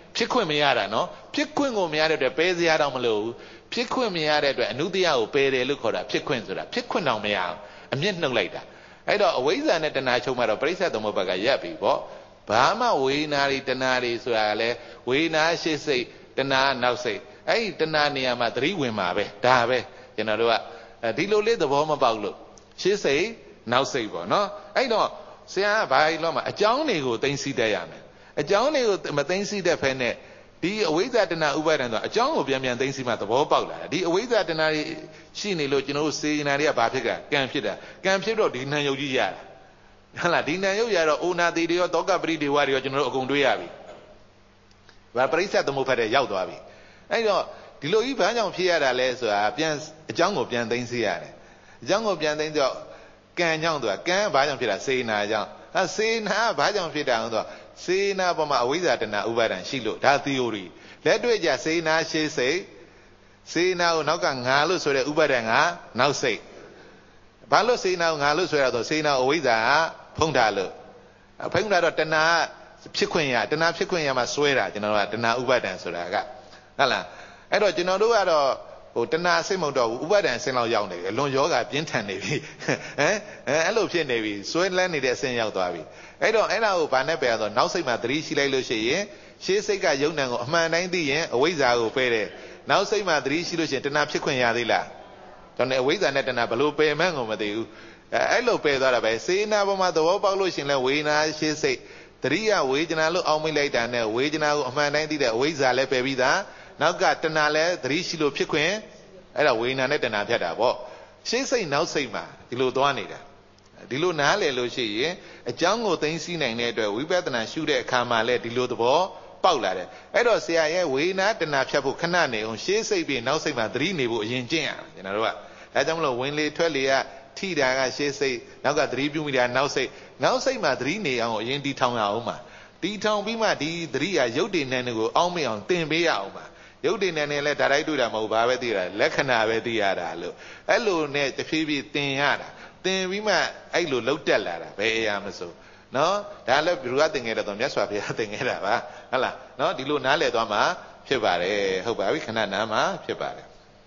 ဖြစ်ခွင့်မရတာနော်ဖြစ်ခွင့်ကိုမရတဲ့အတွက်ပဲစရာတော့မလို့ဖြစ်ခွင့်မရတဲ့အတွက်အနုတ္တိယကိုပယ်တယ်လို့ခေါ်တာဖြစ်ခွင့်ဆိုတာဖြစ်ခွင့်တော့မရအောင်အမျက်နှုတ်လိုက်တာအဲ့တော့အဝိဇ္ဇာနဲ့တဏှာချုပ်မှတော့ပရိစ္ဆေသမုပ္ပါဒ်ကရပ်ပြီပေါ့ဘာမှဝေနာတွေတဏှာတွေဆိုတာကလည်းဝေနာရှေ့စိတ်တဏှာနောက်စိတ်အဲ့ဒီတဏှာနေရာမှာသတိဝင်မှာပဲဒါပဲကျွန်တော်တို့ကဒီလိုလေးသဘောမပေါက်လို့ရှေ့စိတ်နောက်စိတ်ပေါ့နော်အဲ့တော့ဆရာကဘာလို့မှအကြောင်းတွေကိုသိသိတတ်ရမယ်အကြောင်းတွေကိုမသိသိတတ်ဖဲနဲ့ဒီအဝိဇ္ဇာတဏှာဥပါဒံဆိုအကြောင်းကိုပြန်ပြန်သိသိမှသဘောပေါက်လာတာဒီအဝိဇ္ဇာတဏှာတွေရှိနေလို့ကျွန်တော်တို့စေနာတွေကဘာဖြစ်ကြကံဖြစ်တာကံဖြစ်တော့ဒီနှံယုတ်ကြီးရတာဟုတ်လားဒီနှံယုတ်ရတော့အိုနာတိတွေရောတောကပရိဒေဝတွေရောကျွန်တော်တို့အကုန်တွေးရပြီဘာပရိစ္ဆေသမုပ္ပါဒ်တဲ့ရောက်သွားပြီအဲ့တော့ဒီလိုကြီးဘာကြောင့်ဖြစ်ရတာလဲဆိုတာပြန်အကြောင်းကိုပြန်သိသိရတယ်အကြောင်းကိုပြန်သိတော့ကံကြောင့်သူကကံဘာကြောင့်ဖြစ်တာစေနာကြောင့်အဲစေနာဘာကြောင့်ဖြစ်တာဆိုတော့စေနာပေါ်မှာအဝိဇ္ဇာတဏှာဥပါဒံရှိလို့ဒါ theory လက်တွေ့ကြစေနာရှေးစိတ်စေနာကိုနောက်ကငါလို့ဆိုတဲ့ဥပါဒံကနောက်စိတ်ဘာလို့စေနာကိုငါလို့ဆိုရတော့စေနာအဝိဇ္ဇာကဖုံးထားလို့ဖုံးထားတော့တဏှာဖြစ်ခွင့်ရတဏှာဖြစ်ခွင့်ရမှာစွဲတာကျွန်တော်ကတဏှာဥပါဒံဆိုတာကဟုတ်လားအဲ့တော့ကျွန်တော်တို့ကတော့ဟိုတဏှာစိတ်မဟုတ်တော့ဘူးဥပါဒံအဆင့်လောက်ရောက်နေပြီအလွန်ယောဂပြင်းထန်နေပြီဟမ်အဲ့လိုဖြစ်နေပြီစွဲလန်းနေတဲ့အဆင့်ရောက်သွားပြီအဲ့တော့အဲ့ဒါကိုဘာနဲ့ပယ်ရတော့နောက်စိတ်မှာသတိရှိလိုက်လို့ရှိရင်ရှေးစိတ်ကယုံနံကိုအမှန်တိုင်းသိရင်အဝိဇ္ဇာကိုပယ်တယ်နောက်စိတ်မှာသတိရှိလို့ရှိရင်တဏှာဖြစ်ခွင့်ရသေးလားကျွန်တော်အဝိဇ္ဇာနဲ့တဏှာဘလို့ပယ်မှန်းကိုမသိဘူးအဲ့လိုပယ်သွားတာပဲစေနာပေါ်မှာသဘောပေါက်လို့ရှိရင်လဲဝေနာရှေးစိတ်သတိယဝေဒနာလို့အောင်းမိလိုက်တာနဲ့ဝေဒနာကိုအမှန်တိုင်းသိတဲ့အဝိဇ္ဇာလည်းပယ်ပြီးသားနောက်ကတဏှာလည်းသတိရှိလို့ဖြစ်ခွင့်အဲ့ဒါဝေဒနာနဲ့တဏှာဖြတ်တာပေါ့ရှေးစိတ်နောက်စိတ်မှာဒီလိုသွားနေတာဒီလိုနားလည်လို့ရှိရင်အကြောင်းကိုသိသိနိုင်တဲ့အတွက်ဝိပဿနာရှုတဲ့အခါမှာလည်းဒီလိုသဘောပေါက်လာတယ်အဲ့တော့ဆရာရဲ့ဝေဒနာတဏှာဖြတ်ဖို့ခဏနေအောင်ရှေးစိတ်ပြီးနောက်စိတ်မှာသတိနေဖို့အရင်ကျင့်ရကျွန်တော်တို့ကဒါကြောင့်မလို့ဝင်လေထွက်လေကထိတာကရှေးစိတ်နောက်ကသတိပြုမိတာနောက်စိတ်နောက်စိတ်မှာသတိနေအောင်အရင်တီထောင်ရအောင်ပါတီထောင်ပြီးမှဒီသတိကရုပ်တည်နေကိုအောင်းမအောင်သင်ပေးရအောင်ပါရုပ်တည်နေနဲ့လဲဒါတိုက်တွေ့တာမဟုတ်ဘာပဲသိတာလက္ခဏာပဲသိရတာလို့အဲ့လိုနဲ့တဖြည်းဖြည်းသင်ရတာသင်ပြီးမှအဲ့လိုလှုပ်တက်လာတာဘယ်အရာမဆိုနော်ဒါလည်းဘယ်သူကသင်ခဲ့တယ်တော့မြတ်စွာဘုရားသင်ခဲ့တာပါဟုတ်လားနော်ဒီလိုနားလည်သွားမှာဖြစ်ပါတယ်ဟုတ်ပါပြီခဏနားမှာဖြစ်ပါတယ်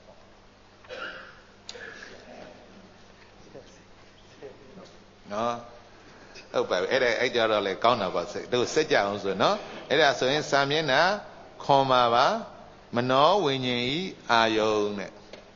နော်ဟုတ်ပါပြီအဲ့ဒါအဲ့ကြတော့လေကောင်းတာပါစိတ်တို့စက်ကြအောင်ဆိုနော်အဲ့ဒါဆိုရင်စာမျက်နှာခွန်ပါပါမနောဝိညာဉ်ဤအာယုံနဲ့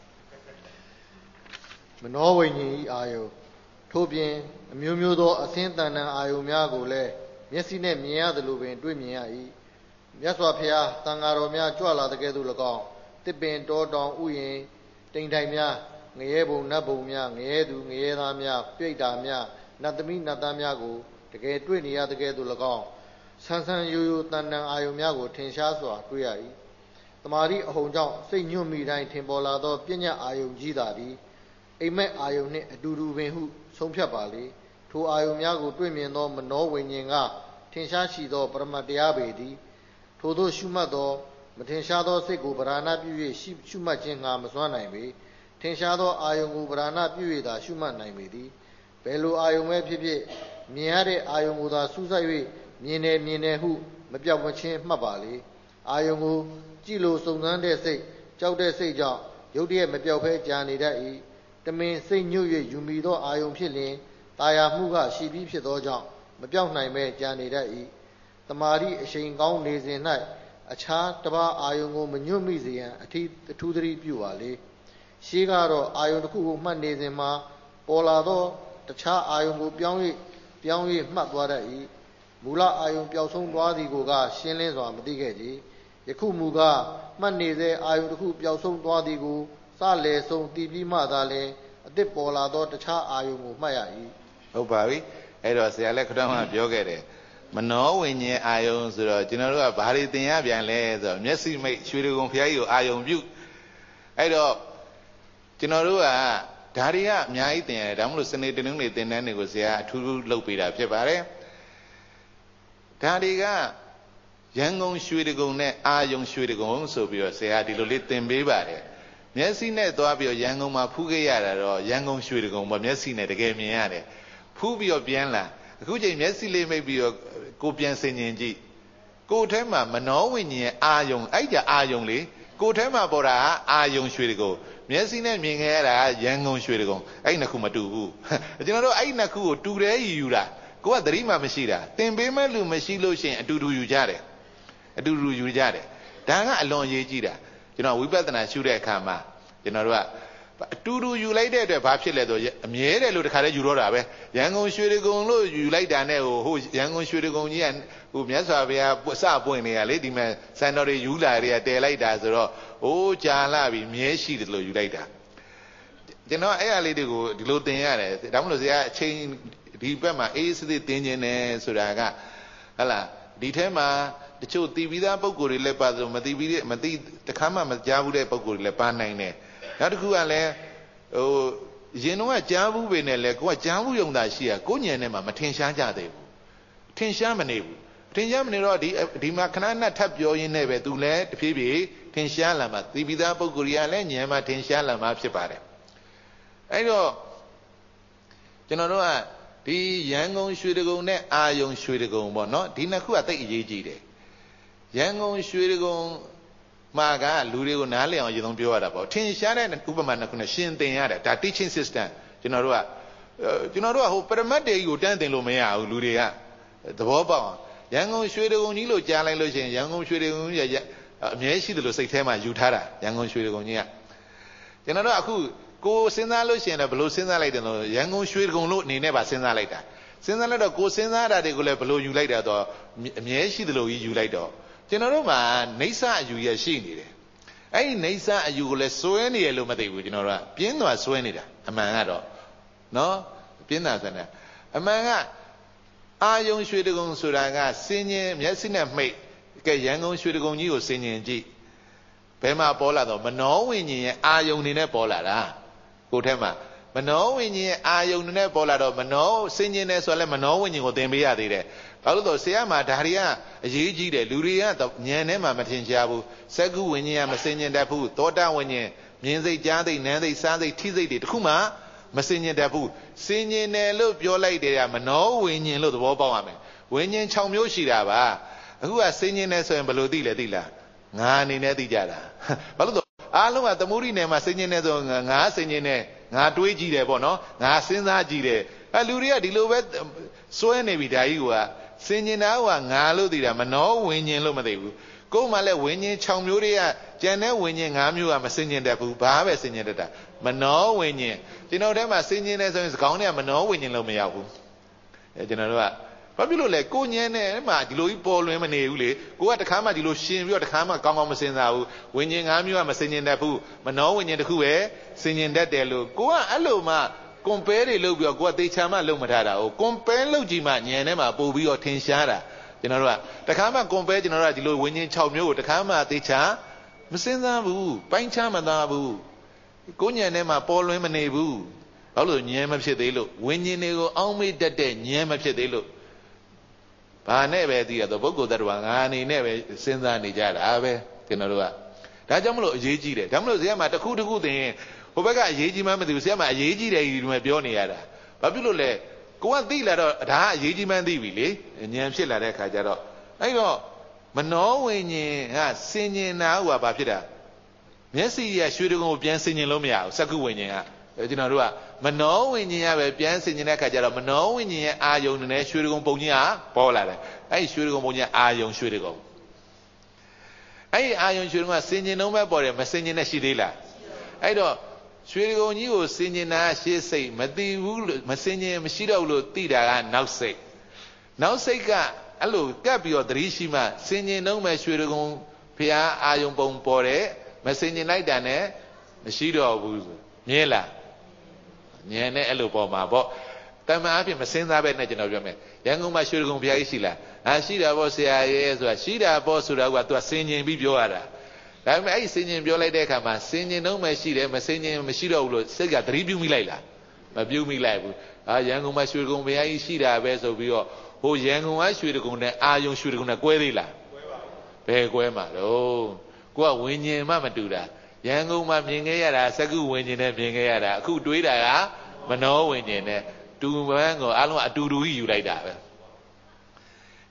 မနောဝိညာဉ်ဤအာယုံထို့ပြင်အမျိုးမျိုးသောအသင်းတန်တန်အာယုံများကိုလည်းမျက်စိနဲ့မြင်ရသလိုပင်တွေ့မြင်ရ၏မြတ်စွာဘုရားတန်ဃာတော်များကြွလာတဲ့ကဲ့သို့၎င်းတစ်ပင်တောတောင်ဥယျာဉ်တိမ်ထိုင်များငရဲဘုံနတ်ဘုံများငရဲသူငရဲသားများပြိတ္တာများနတ်သမီးနတ်သားများကိုတကယ်တွေ့နေရတဲ့ကဲ့သို့၎င်းဆန်းဆန်းရိုးရိုးတန်တန်အာယုံများကိုထင်ရှားစွာတွေ့ရ၏တမာရီအဟုန်ကြောင့်စိတ်ညွတ်မိတိုင်းထင်ပေါ်လာသောပညာအာယုံကြီးသာသည်အိမ်မက်အာယုံနှင့်အတူတူပင်ဟုဆုံးဖြတ်ပါလေထိုအာယုံများကိုတွေ့မြင်သောမနောဝိညာဉ်ကထင်ရှားရှိသောပရမတ်တရားပေသည်ထိုသို့ရှုမှတ်သောမထင်ရှားသောစိတ်ကိုဗราဏပြု၍ရှုမှတ်ခြင်းငါမစွမ်းနိုင်ပေထင်ရှားသောအာယုံကိုဗราဏပြု၍သာရှုမှတ်နိုင်ပေသည်ဘယ်လိုအာယုံပဲဖြစ်ဖြစ်မြင်ရတဲ့အာယုံကိုသာစူးစိုက်၍မြင်တယ်မြင်တယ်ဟုမပြောက်မချင်းမှတ်ပါလေအာယုံကိုကြည့်လို့စုံစမ်းတဲ့စိတ်ကြောက်တဲ့စိတ်ကြောင့်ရုတ်တရက်မပြောက်ဖဲကြာနေတတ်၏တမင်စိတ်ညွတ်၍ယူမိသောအာယုံဖြစ်လျင်တာယာမှုကရှိပြီးဖြစ်သောကြောင့်မပြောက်နိုင်ပဲကြာနေတတ်၏တမာရီအရှိန်ကောင်းနေစဉ်၌အခြားတစ်ပါးအာယုံကိုမညွတ်မိစေရန်အထီးအထူးသတိပြုပါလေရှေးကတော့အာယုံတစ်ခုကိုမှတ်နေစဉ်မှာပေါ်လာသောတခြားအာယုံကိုပြောင်း၍ပြောင်း၍မှတ်သွားတတ်၏မူလအာယုံပျောက်ဆုံးသွားသည်ကိုကရှင်းလင်းစွာမသိခဲ့ကြယခုမူကမှတ်နေစေအာယုံတစ်ခုပျောက်ဆုံးသွားသည်ကိုစလေဆုံးတည်ပြီးမှသာလဲအသစ်ပေါ်လာသောတခြားအာယုံကိုမှတ်ရ၏ဟုတ်ပါပြီအဲ့တော့ဆရာလည်းခဏမှပြောခဲ့တယ်မနောဝိညာဉ်အာယုံဆိုတော့ကျွန်တော်တို့ကဘာတွေသင်ရပြန်လဲဆိုတော့မျက်စိမိတ်ရွှေဒဂုံဘုရားကြီးကိုအာယုံပြုအဲ့တော့ကျွန်တော်တို့ကဓာရီကအများကြီးသင်ရတယ်ဒါမှမဟုတ်စနေတနင်္ဂနွေသင်တန်းတွေကိုဆရာအထူးထူးလုပ်ပေးတာဖြစ်ပါတယ်ဓာရီကရန်ကုန်ရွှေဒဂုံနဲ့အာယုံရွှေဒဂုံဆိုပြီးတော့ဆရာဒီလိုလေးသင်ပေးပါတယ်မျက်စိနဲ့သွားပြီးတော့ရန်ကုန်မှာဖူးခဲ့ရတာတော့ရန်ကုန်ရွှေဒဂုံပေါ့မျက်စိနဲ့တကယ်မြင်ရတယ်ဖူးပြီးတော့ပြန်လာအခုချိန်မျက်စိလေးမိတ်ပြီးတော့ကိုပြန်ဆင်ញင်ကြည့်ကိုယ်ထဲမှာမနောဝိညာဉ်အာယုံအဲ့ကြအာယုံလေကိုယ်ထဲမှာပေါ်တာအာယုံရွှေတကုံမျက်စိနဲ့မြင်ခဲ့ရတာရန်ကုန်ရွှေတကုံအဲ့နှစ်ခုမတူဘူးကျွန်တော်တို့အဲ့နှစ်ခုကိုတူတယ်ယူတာကိုကသတိမှမရှိတာသင်ပေးမဲ့လူမရှိလို့ရှိရင်အတူတူယူကြတယ်အတူတူယူကြတယ်ဒါကအလွန်ရေးကြည့်တာကျွန်တော်ဝိပဿနာရှုတဲ့အခါမှာကျွန်တော်တို့ကအတူတူယူလိုက်တဲ့အတွက်ဘာဖြစ်လဲဆိုအမြဲတယ်လို့တခါတည်းယူတော့တာပဲရန်ကုန်ရွှေတကုံလို့ယူလိုက်တာနဲ့ဟိုဟိုရန်ကုန်ရွှေတကုံကြီးကဟိုမြတ်စွာဘုရားစပွင့်နေရလေဒီမှာစံတော်တွေယူလာတွေကတည်လိုက်တာဆိုတော့ဟိုးကြာလာပြီမြဲရှိတယ်လို့ယူလိုက်တာကျွန်တော်အဲ့အရာလေးတွေကိုဒီလိုသင်ရတယ်ဒါမှမဟုတ်ဆရာအချိန်ဒီဘက်မှာအေးစစ်စစ်သင်ခြင်းနဲ့ဆိုတာကဟလာဒီထဲမှာတချို့တည်ပြီးသားပုံကိုယ်တွေလည်းပါဆိုမတည်ပြီးမတည်တခါမှမကြားဘူးတဲ့ပုံကိုယ်တွေလည်းပါနိုင်တယ်နောက်တစ်ခုကလည်းဟိုရင်တော့ကြားဘူးပဲနဲ့လေကိုကကြားဘူးယုံတာရှိရကိုညံနဲ့မှမထင်ရှားကြသေးဘူးထင်ရှားမနေဘူးထင်ရှားမနေတော့ဒီဒီမှာခဏနဲ့ထပ်ပြောရင်းနဲ့ပဲသူလည်းတဖြည်းဖြည်းထင်ရှားလာမှတည်ပြီးသားပုံကိုယ်တွေကလည်းညံမှထင်ရှားလာမှဖြစ်ပါတယ်အဲ့တော့ကျွန်တော်တို့ကဒီရန်ကုန်ရွှေတကုံနဲ့အာယုံရွှေတကုံပေါ့နော်ဒီနှစ်ခုကတိတ်အရေးကြီးတယ်ရန်ကုန်ရွှေတကုံမှာကလူတွေကိုနားလည်အောင်ရေသုံးပြောရတာပေါ့ထင်ရှားတဲ့ဥပမာနှစ်ခုနဲ့ရှင်းသင်ရတယ်ဒါ teaching system ကျွန်တော်တို့ကကျွန်တော်တို့ကဟိုပရမတ်တေကြီးကိုတန်းတင်လို့မရဘူးလူတွေကသဘောပေါက်အောင်ရန်ကုန်ရွှေတကုံကြီးလို့ကြားလိုက်လို့ရှိရင်ရန်ကုန်ရွှေတကုံကြီးအမြဲရှိတယ်လို့စိတ်ထဲမှာယူထားတာရန်ကုန်ရွှေတကုံကြီးကကျွန်တော်တို့အခုကိုစဉ်းစားလို့ရှိရင်လည်းဘယ်လိုစဉ်းစားလိုက်တယ်လို့ရန်ကုန်ရွှေတကုံလို့အနေနဲ့ပါစဉ်းစားလိုက်တာစဉ်းစားလိုက်တော့ကိုစဉ်းစားတာတွေကိုလည်းဘယ်လိုယူလိုက်တာတော့အမြဲရှိတယ်လို့ယူလိုက်တော့ကျွန်တော်တို့မှာနေဆအယူရရှိနေတယ်အဲ့ဒီနေဆအယူကိုလည်းစွဲနေရလို့မသိဘူးကျွန်တော်တို့ကပြင်းသွားစွဲနေတာအမှန်ကတော့နော်ပြင်းတာဆိုနေအမှန်ကအာယုံရွှေတကုံဆိုတာကစင်ញင်မျက်စိနဲ့မှိတ်ကဲရန်ကုန်ရွှေတကုံကြီးကိုစင်ញင်ကြည့်ဘယ်မှာပေါ်လာတော့မနောဝိညာဉ်ရဲ့အာယုံနေနဲ့ပေါ်လာတာကိုယ်ထဲမှာမနောဝိညာဉ်ရဲ့အာယုံနဲ့ပေါ်လာတော့မနောစင်ញင်နေဆိုလည်းမနောဝိညာဉ်ကိုသင်ပေးရသေးတယ်ဘာလို့လဲဆိုဆရာမှာဒါတွေကအရေးကြီးတယ်လူတွေကဉာဏ်ထဲမှာမထင်ရှားဘူးစက္ခုဝိညာဉ်ကမစင်ញင်တတ်ဘူးသောတာဝိညာဉ်မြင်စိတ်ကြားစိတ်နားစိတ်စားစိတ်ထိစိတ်တွေတခုမှမစင်ញင်တတ်ဘူးစင်ញင်တယ်လို့ပြောလိုက်တယ်ကမနောဝိညာဉ်လို့သဘောပေါက်ရမယ်ဝိညာဉ်၆မျိုးရှိတာပါအခုကစင်ញင်တယ်ဆိုရင်ဘယ်လိုသိလဲသိလားငါအနေနဲ့သိကြတာဘာလို့လဲအားလုံးကသမုဒိနယ်မှာစင်ញင်တယ်ဆိုငါစင်ញင်တယ်ငါတွေးကြည့်တယ်ပေါ့နော်ငါစဉ်းစားကြည့်တယ်အဲလူတွေကဒီလိုပဲစွဲနေပြီဒါကြီးကစင်ញင်တာကငါလို့သိတာမနောဝိညာဉ်လို့မသိဘူးကိုယ်မှလည်းဝိညာဉ်၆မျိုးတွေကကျန်တဲ့ဝိညာဉ်၅မျိုးကမစင်ញင်တတ်ဘူးဘာပဲစင်ញင်တတ်တာမနောဝိညာဉ်ကျွန်တော်ထဲမှာစင်ញင်တယ်ဆိုရင်စကောင်းတွေကမနောဝိညာဉ်လို့မရောက်ဘူးအဲကျွန်တော်တို့ကဘာဖြစ်လို့လဲကိုညံနဲ့မှဒီလိုကြီးပေါ်လွင်မနေဘူးလေကိုကတခါမှဒီလိုရှင်ပြီးတော့တခါမှကောင်းကောင်းမစင်စားဘူးဝိညာဉ်၅မျိုးကမစင်ញင်တတ်ဘူးမနောဝိညာဉ်တစ်ခုပဲစင်ញင်တတ်တယ်လို့ကိုကအဲ့လိုမှcompare တွေလုပ်ပြီးတော့ကိုကသေချာမှလုပ်မထားတာ哦 compare လုပ်ကြည့်မှဉာဏ်ထဲမှာပို့ပြီးတော့ထင်ရှားတာကျွန်တော်တို့ကတခါမှ compare ကျွန်တော်တို့ကဒီလိုဝิญဉ်၆မျိုးကိုတခါမှသေချာမစင်စားဘူးပိုင်းခြားမသားဘူးကိုဉာဏ်ထဲမှာပေါ်လွင်မနေဘူးဘာလို့ဉာဏ်မဖြစ်သေးလို့ဝิญဉ်တွေကိုအောင်းမေ့တတ်တဲ့ဉာဏ်မဖြစ်သေးလို့ဘာနဲ့ပဲသိရတော့ပုဂ္ဂိုလ်တ attva ငါအနေနဲ့ပဲစဉ်းစားနေကြတာပဲကျွန်တော်တို့ကဒါကြောင့်မလို့အရေးကြီးတယ်ဒါမှမဟုတ်ဇေယျမှာတစ်ခုတစ်ခုသင်ဟိုဘက်ကအရေးကြီးမှမသိဘူးဆရာမအရေးကြီးတယ်ဒီမှာပြောနေရတာဘာဖြစ်လို့လဲကိုကသိလာတော့ဒါကအရေးကြီးမှန်းသိပြီလေဉာဏ်ဖြစ်လာတဲ့အခါကျတော့အဲ့တော့မနောဝိညာဉ်ကစင်ញင်နာဟိုကဘာဖြစ်တာမျက်စိရရွှေတကုံကိုပြန်စင်ញင်လို့မရဘူးစက္ခုဝိညာဉ်ကကျွန်တော်တို့ကမနောဝိညာဉ်ကပဲပြန်စင်ញင်တဲ့အခါကျတော့မနောဝိညာဉ်ရဲ့အာယုံနဲ့ရွှေတကုံပုံကြီးကပေါ်လာတယ်အဲ့ဒီရွှေတကုံပုံကြီးအာယုံရွှေတကုံအဲ့ဒီအာယုံရွှေတကုံကစင်ញင်လုံးပဲပေါ်တယ်မစင်ញင်နဲ့ရှိသေးလားအဲ့တော့ရွှေတကုံကြီးကိုစင်ញင်တာရှေ့စိတ်မသိဘူးလို့မစင်ញင်မရှိတော့ဘူးလို့သိတာကနောက်စိတ်နောက်စိတ်ကအဲ့လိုကပ်ပြီးတော့သတိရှိမှစင်ញင်တော့မဲ့ရွှေတကုံဖျားအာယုံပုံပေါ်တယ်မစင်ញင်လိုက်တာနဲ့မရှိတော့ဘူးမြင်လားမြင်နဲ့အဲ့လိုပေါ်မှာပေါ့တမန်အဖြစ်မစင်စားပဲနဲ့ကျွန်တော်ပြောမယ်ရန်ကုန်မှာရွှေတကုံဖျားကြီးရှိလားအာရှိတာပေါ့ဆရာရဲ့ဆိုတာရှိတာပေါ့ဆိုတာကသူကစင်ញင်ပြီးပြောရတာဒါပေမဲ့အဲ့ဒီစင်ញင်ပြောလိုက်တဲ့အခါမှာစင်ញင်တော့မှရှိတယ်မစင်ញင်မရှိတော့ဘူးလို့စိတ်ကသတိပြုမိလိုက်လားမပြုမိလိုက်ဘူးအာရန်ကုန်မှာရွှေတကုံဘုရားကြီးရှိတာပဲဆိုပြီးတော့ဟိုရန်ကုန်ကရွှေတကုံနဲ့အာယုံရွှေတကုံနဲ့ကွဲသေးလားကွဲပါဘူးဘယ်ကွဲမှာတော့ကိုကဝิญဉ်မှမတူတာရန်ကုန်မှာမြင်ခဲ့ရတာစက္ခုဝิญဉ်နဲ့မြင်ခဲ့ရတာအခုတွေးတာကမနောဝิญဉ်နဲ့တူပန်းကိုအားလုံးအတူတူကြီးယူလိုက်တာပဲ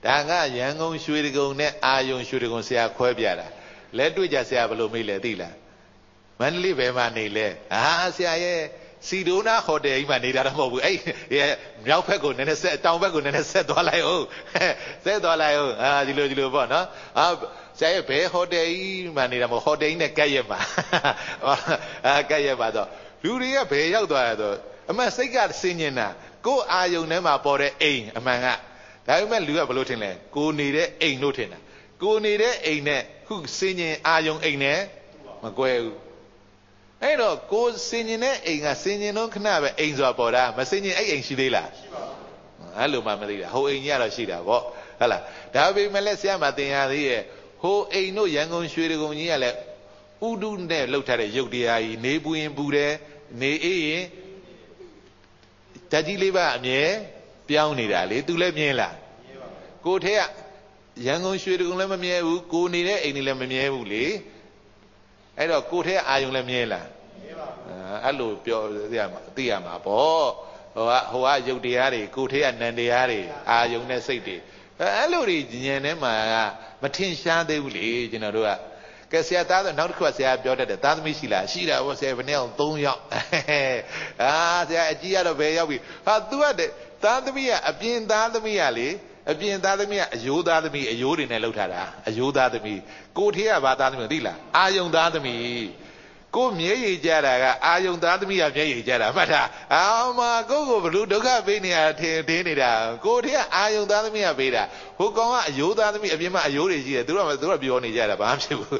ဒါကရန်ကုန်ရွှေတကုံနဲ့အာယုံရွှေတကုံဆရာခွဲပြတာလက်တွေ့ကြဆရာဘယ်လိုမေးလဲသိလားမန္တလေးဘယ်မှာနေလဲအာဆရာရဲ့စီဒိုနာဟိုတယ်ကြီးမှာနေတာတော့မဟုတ်ဘူးအဲ့မြောက်ဘက်ကိုနည်းနည်းဆက်တောင်ဘက်ကိုနည်းနည်းဆက်သွားလိုက်အောင်ဆက်သွားလိုက်အောင်အာဒီလိုဒီလိုပေါ့နော်အာဆရာရဲ့ဘယ်ဟိုတယ်ကြီးမှာနေတာမဟုတ်ဟိုတယ်ကြီးနဲ့ကက်ရက်မှာအာကက်ရက်ပါတော့လူတွေကဘယ်ရောက်သွားရတော့အမှန်စိတ်ကစင်ញင်တာကိုယ်အာယုံထဲမှာပေါ်တဲ့အိမ်အမှန်ကဒါပေမဲ့လူကဘယ်လိုထင်လဲကိုနေတဲ့အိမ်လို့ထင်တာကိုနေတဲ့အိမ်နဲ့ခုစင်ញင်အာယုံအိမ်နဲ့မကွဲဘူးအဲ့တော့ကိုစင်ញင်တဲ့အိမ်ကစင်ញင်တော့ခဏပဲအိမ်ဆိုတာပေါ်တာမစင်ញင်အဲ့အိမ်ရှိသေးလားရှိပါဘူးအဲ့လိုမှမသိတာဟိုအိမ်ကြီးကတော့ရှိတာပေါ့ဟုတ်လားဒါပေမဲ့လည်းဆရာမသင်ရသေးရဲ့ဟိုအိမ်တို့ရန်ကုန်ရွှေတကုံကြီးကလည်းဥဒုနဲ့လှုပ်ထားတဲ့ရုပ်တရားကြီးနေပူရင်ပူတယ်နေအေးရင်ဓာတ်ကြီးလေးပါအမြဲပြောင်းနေတာလေသူလည်းမြင်လားကိုထဲကရန်ကုန်ရွှေတကုံလည်းမမြဲဘူးကိုနေတဲ့အိမ်ကြီးလည်းမမြဲဘူးလေအဲ့တော့ကိုထဲအာယုံလည်းမြဲလားမြဲပါဘူးအဲ့လိုပြောသိရမှာသိရမှာပေါ့ဟိုကဟိုကရုပ်တရားတွေကိုထဲကနံတရားတွေအာယုံနဲ့စိတ်တွေအဲ့လိုတွေဉာဏ်ထဲမှာမထင်ရှားသေးဘူးလေကျွန်တော်တို့ကကဲဆရာသားဆိုနောက်တစ်ခုကဆရာပြောတတ်တယ်သားသမီးရှိလားရှိတာပေါ့ဆရာဘယ်နဲ့အောင်သုံးယောက်အာဆရာအကြီးကတော့ဘယ်ရောက်ပြီဟာ तू ကသားသမီးကအပြင်သားသမီးကလေအပြင်သားသမီးကအယိုးသားသမီးအယိုးတွေနဲ့လှုပ်ထားတာအယိုးသားသမီးကိုထေးကဘာသားသမီးသိလားအာယုံသားသမီးကိုမြဲရည်ကြတာကအာယုံသားသမီးကမြဲရည်ကြတာမှတ်ထားအာမကိုကိုဘလူဒုက္ခပေးနေတာထင်ထင်းနေတာကိုထေးကအာယုံသားသမီးကပေးတာဟိုကောင်ကအယိုးသားသမီးအပြင်မှာအယိုးတွေရှိတယ်သူတို့ကသူတို့ပြောနေကြတာဘာမှဖြစ်ဘူး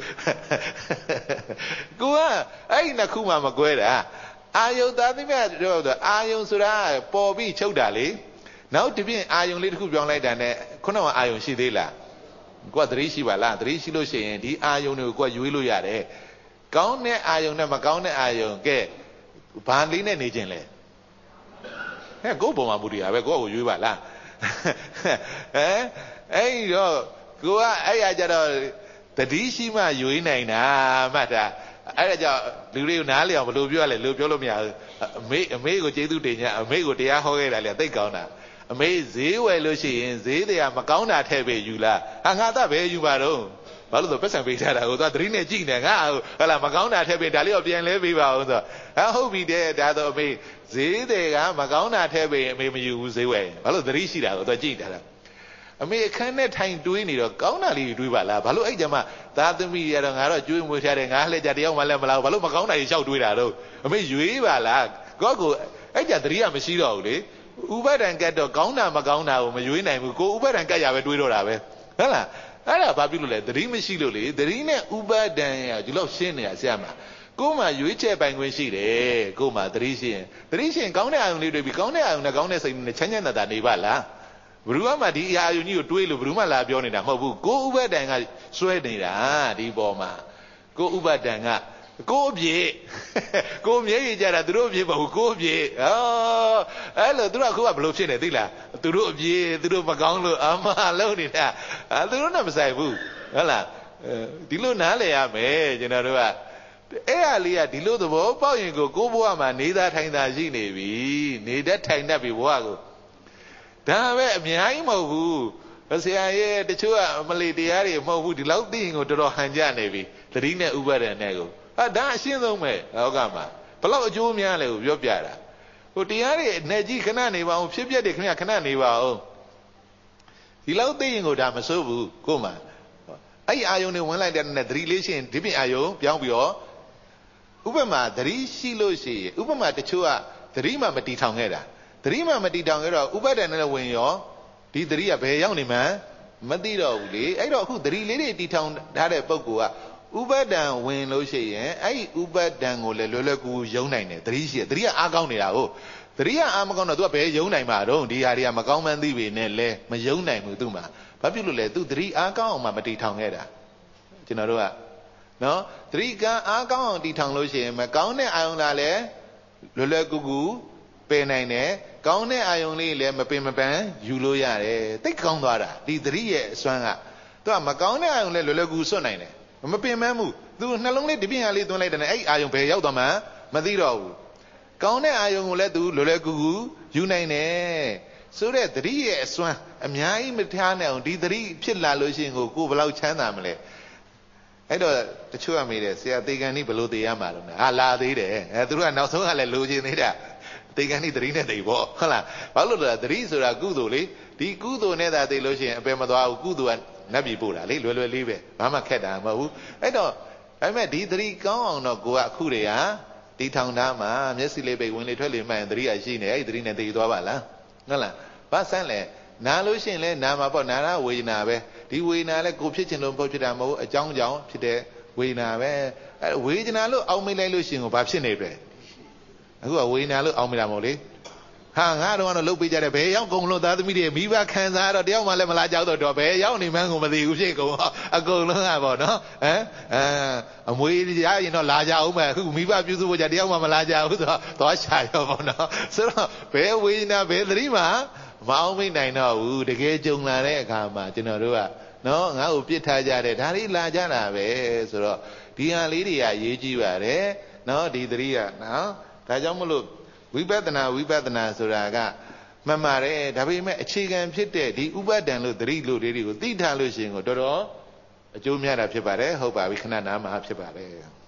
ကိုကအဲ့ဒီနှစ်ခုမှမကွဲတာအာယုံသားသမီးကတော့အာယုံဆိုတာပေါ်ပြီးချုပ်တာလေနောက်တစ်ပြင်အာယုံလေးတစ်ခုပြောင်းလိုက်တာနဲ့ခုနကအာယုံရှိသေးလားကိုကသတိရှိပါလားသတိရှိလို့ရှိရင်ဒီအာယုံတွေကိုကိုကရွေးလို့ရတယ်ကောင်းတဲ့အာယုံနဲ့မကောင်းတဲ့အာယုံကဲဘာလေးနဲ့နေခြင်းလဲဟဲ့ကိုပုံမှာမူတည်ရပဲကိုကကိုရွေးပါလားဟမ်အဲ့တော့ကိုကအဲ့ရကြတော့တတိရှိမှရွေးနိုင်တာမှတ်တာအဲ့ဒါကြောင့်လူတွေကိုနားလည်အောင်ဘယ်လိုပြောရလဲလို့ပြောလို့မရဘူးအမေအမေကိုကျေးဇူးတင်ကြအမေကိုတရားဟောခဲ့တာလေသိကောင်းတာအမေဈေးဝယ်လို့ရှိရင်ဈေးတွေကမကောင်းတာထည့်ပေးယူလားဟာငါသားပဲယူပါတော့ဘာလို့ဆိုပတ်စံပေးထားတာကိုသွားသတိနဲ့ကြည့်နေငါဟလာမကောင်းတာထည့်ပေးဒါလေးတော့ပြန်လဲပေးပါဦးဆိုဟာဟုတ်ပြီတဲ့ဒါတော့အမေဈေးတွေကမကောင်းတာထည့်ပေးအမေမယူဘူးဈေးဝယ်ဘာလို့သတိရှိတာကိုသွားကြည့်ထားတာအမေအခန်းနဲ့ထိုင်တွေးနေတော့ကောင်းတာလေးတွေးပါလားဘာလို့အဲ့ကြမှာသားသမီးရတော့ငါတော့ကျွေးမွေးထားတယ်ငါလှည့်ကြတယောက်မှလည်းမလာဘူးဘာလို့မကောင်းတာကြီးလျှောက်တွေးတာတော့အမေရွေးပါလားကိုယ့်ကိုအဲ့ကြသတိကမရှိတော့ဘူးလေဥပဒံကတ်တော့ကောင်းတာမကောင်းတာကိုမရွေးနိုင်ဘူးကိုဥပဒံကတ်ရပဲတွေးတော့တာပဲဟုတ်လားအဲ့ဒါဘာဖြစ်လို့လဲသတိမရှိလို့လေသတိနဲ့ဥပဒံရဒီလောက်ရှင်းနေတာဆရာမကို့မှာရွေးချယ်ပိုင်ခွင့်ရှိတယ်ကို့မှာသတိရှိရင်သတိရှိရင်ကောင်းတဲ့အာယုံလေးတွေပြီးကောင်းတဲ့အာယုံနဲ့ကောင်းတဲ့စိတ်နဲ့ချမ်းချမ်းသာသာနေပါလားဘယ်သူမှဒီအာယုံကြီးကိုတွေးလို့ဘယ်သူမှလာပြောနေတာမဟုတ်ဘူးကိုဥပဒံကစွဲနေတာဒီပေါ်မှာကိုဥပဒံကကိုအပြေကိုမြဲရည်ကြတာသူတို့အပြေမဟုတ်ကိုအပြေဟောအဲ့လိုသူတို့ကခုကဘလို့ဖြစ်နေသိလားသူတို့အပြေသူတို့မကောင်းလို့အမလုံးနေတာသူတို့နဲ့မဆိုင်ဘူးဟုတ်လားဒီလိုနားလည်ရမယ်ကျွန်တော်တို့ကအဲ့ဟာလေးကဒီလိုသဘောပေါက်ရင်ကိုကိုဘဝမှာနေသားထိုင်သားရှိနေပြီနေတတ်ထိုင်တတ်ပြီဘဝကိုဒါပဲအများကြီးမဟုတ်ဘူးဆရာရဲ့တချို့ကအမလီတရားတွေမဟုတ်ဘူးဒီလောက်သိရင်ကိုတော်တော်ဟန်ကြနေပြီသတိနဲ့ဥပဒံနဲ့ကိုဟာဒါအရှင်းဆုံးပဲဟောကမှာဘလောက်အကျိုးများလဲကိုပြောပြတာဟိုတရားတွေနဲ့ကြီးခဏနေပါအောင်ဖြစ်ပြတယ်ခင်ဗျခဏနေပါအောင်ဒီလောက်သိရင်ကိုဒါမစိုးဘူးကို့မှာအဲ့အာယုံတွေဝင်လိုက်တဲ့နဲ့သတိလေးရှိရင်ဒီပြင်အာယုံပြောင်းပြီးတော့ဥပမာသတိရှိလို့ရှိရင်ဥပမာတချို့ကသတိမှမတီထောင်ခဲ့တာသတိမှမတီထောင်ခဲ့တော့ဥပဒံနဲ့ဝင်ရောဒီသတိကဘယ်ရောက်နေမှန်းမသိတော့ဘူးလေအဲ့တော့အခုသတိလေးတွေတီထောင်ထားတဲ့ပုဂ္ဂိုလ်ကဥပဒံဝင်လို့ရှိရင်အဲ့ဒီဥပဒံကိုလည်းလွယ်လွယ်ကူကူယုံနိုင်တယ်သတိရှိတယ်သတိကအားကောင်းနေတာဟုတ်သတိကအားမကောင်းတော့ तू ကဘယ်ယုံနိုင်မှာတော့ဒီဟာတွေကမကောင်းမှန်းသိပေနဲ့လဲမယုံနိုင်ဘူး तू မှာဘာဖြစ်လို့လဲ तू သတိအားကောင်းအောင်မှမတီထောင်ခဲ့တာကျွန်တော်တို့ကနော်သတိကအားကောင်းအောင်တီထောင်လို့ရှိရင်မကောင်းတဲ့အာယုံလာလဲလွယ်လွယ်ကူကူပယ်နိုင်တယ်ကောင်းတဲ့အာယုံလေးလည်းမပင်မပန်းယူလို့ရတယ်သိကောင်းသွားတာဒီသတိရဲ့အစွမ်းက तू ကမကောင်းတဲ့အာယုံလည်းလွယ်လွယ်ကူကူစွတ်နိုင်တယ်မပင်ပန်းဘူး तू နှလုံးလေးဒီပြင်ဟာလေးသွင်းလိုက်တယ်အဲ့အာယုံဘယ်ရောက်သွားမှမသိတော့ဘူးကောင်းတဲ့အာယုံကိုလည်း तू လွယ်လွယ်ကူကူယူနိုင်တယ်ဆိုတဲ့သတိရဲ့အစွမ်းအများကြီးမထားနိုင်အောင်ဒီသတိဖြစ်လာလို့ရှိရင်ကိုကိုဘယ်လောက်ချမ်းသာမလဲအဲ့တော့တချို့ကမေးတယ်ဆရာသေကံဤဘယ်လိုသေရမှာလဲဟာလာသေးတယ်အဲသူတို့ကနောက်ဆုံးကလည်းလိုချင်သေးတာသေကံဤသတိနဲ့သိပေါ့ဟုတ်လားဘာလို့လဲသတိဆိုတာကုသိုလ်လေဒီကုသိုလ်နဲ့သာသိလို့ရှိရင်အပယ်မသွားဘူးကုသိုလ်ကနတ်ပြည်ပို့တာလေလွယ်လွယ်လေးပဲဘာမှခက်တာမဟုတ်ဘူးအဲ့တော့ဒါပေမဲ့ဒီသတိကောင်းအောင်တော့ကိုကအခုတည်းဟာဒီထောင်သားမှာမျက်စိလေးပိတ်ဝင်လေထွက်လေမှန်သတိရရှိနေအဲ့ဒီသတိနဲ့သိသွားပါလားဟုတ်လားဘာဆန်းလဲနာလို့ရှိရင်လဲနာမှာပေါ့နာရဝေဒနာပဲဒီဝေဒနာလဲကိုဖြစ်ချင်လို့ပေါ့ဖြစ်တာမဟုတ်အကြောင်းကြောင့်ဖြစ်တဲ့ဝေဒနာပဲအဲဝေဒနာလို့အောင်းမိလိုက်လို့ရှိရင်ကိုဘာဖြစ်နေပြီအခုကဝေဒနာလို့အောင်းမိတာမဟုတ်လေဟာငါတော့ကတော့လှုပ်ပေးကြတယ်ဘယ်ရောက်ကုန်လို့သားသမီးတွေမိဘခံစားတော့တယောက်မှလည်းမလာကြောက်တော့တော့ဘယ်ရောက်နေမှန်းကိုမသိဘူးဖြစ်ကုန်အကုန်လုံးကပေါ့နော်ဟမ်အဲအမွေရရင်တော့လာကြအောင်ပဲအခုမိဘပြုစုဖို့ကြတယောက်မှမလာကြဘူးဆိုတော့သွားရှာရောပေါ့နော်ဆိုတော့ဘယ်ဝေဒနာဘယ်သတိမှမအောင်မိနိုင်တော့ဘူးတကယ်ကြုံလာတဲ့အခါမှာကျွန်တော်တို့ကနော်ငါ့ကိုပြစ်ထားကြတယ်ဒါလေးလာကြတာပဲဆိုတော့ဒီဟာလေးတွေကအရေးကြီးပါတယ်နော်ဒီသတိကနော်ဒါကြောင့်မလို့ဝိပဿနာဝိပဿနာဆိုတာကမှန်ပါတယ်ဒါပေမဲ့အခြေခံဖြစ်တဲ့ဒီဥပဒံလို့သတိလို့တွေကိုသိထားလို့ရှိရင်ကိုတော်တော်အကျိုးများတာဖြစ်ပါတယ်ဟုတ်ပါပြီခဏနာမှာဖြစ်ပါတယ်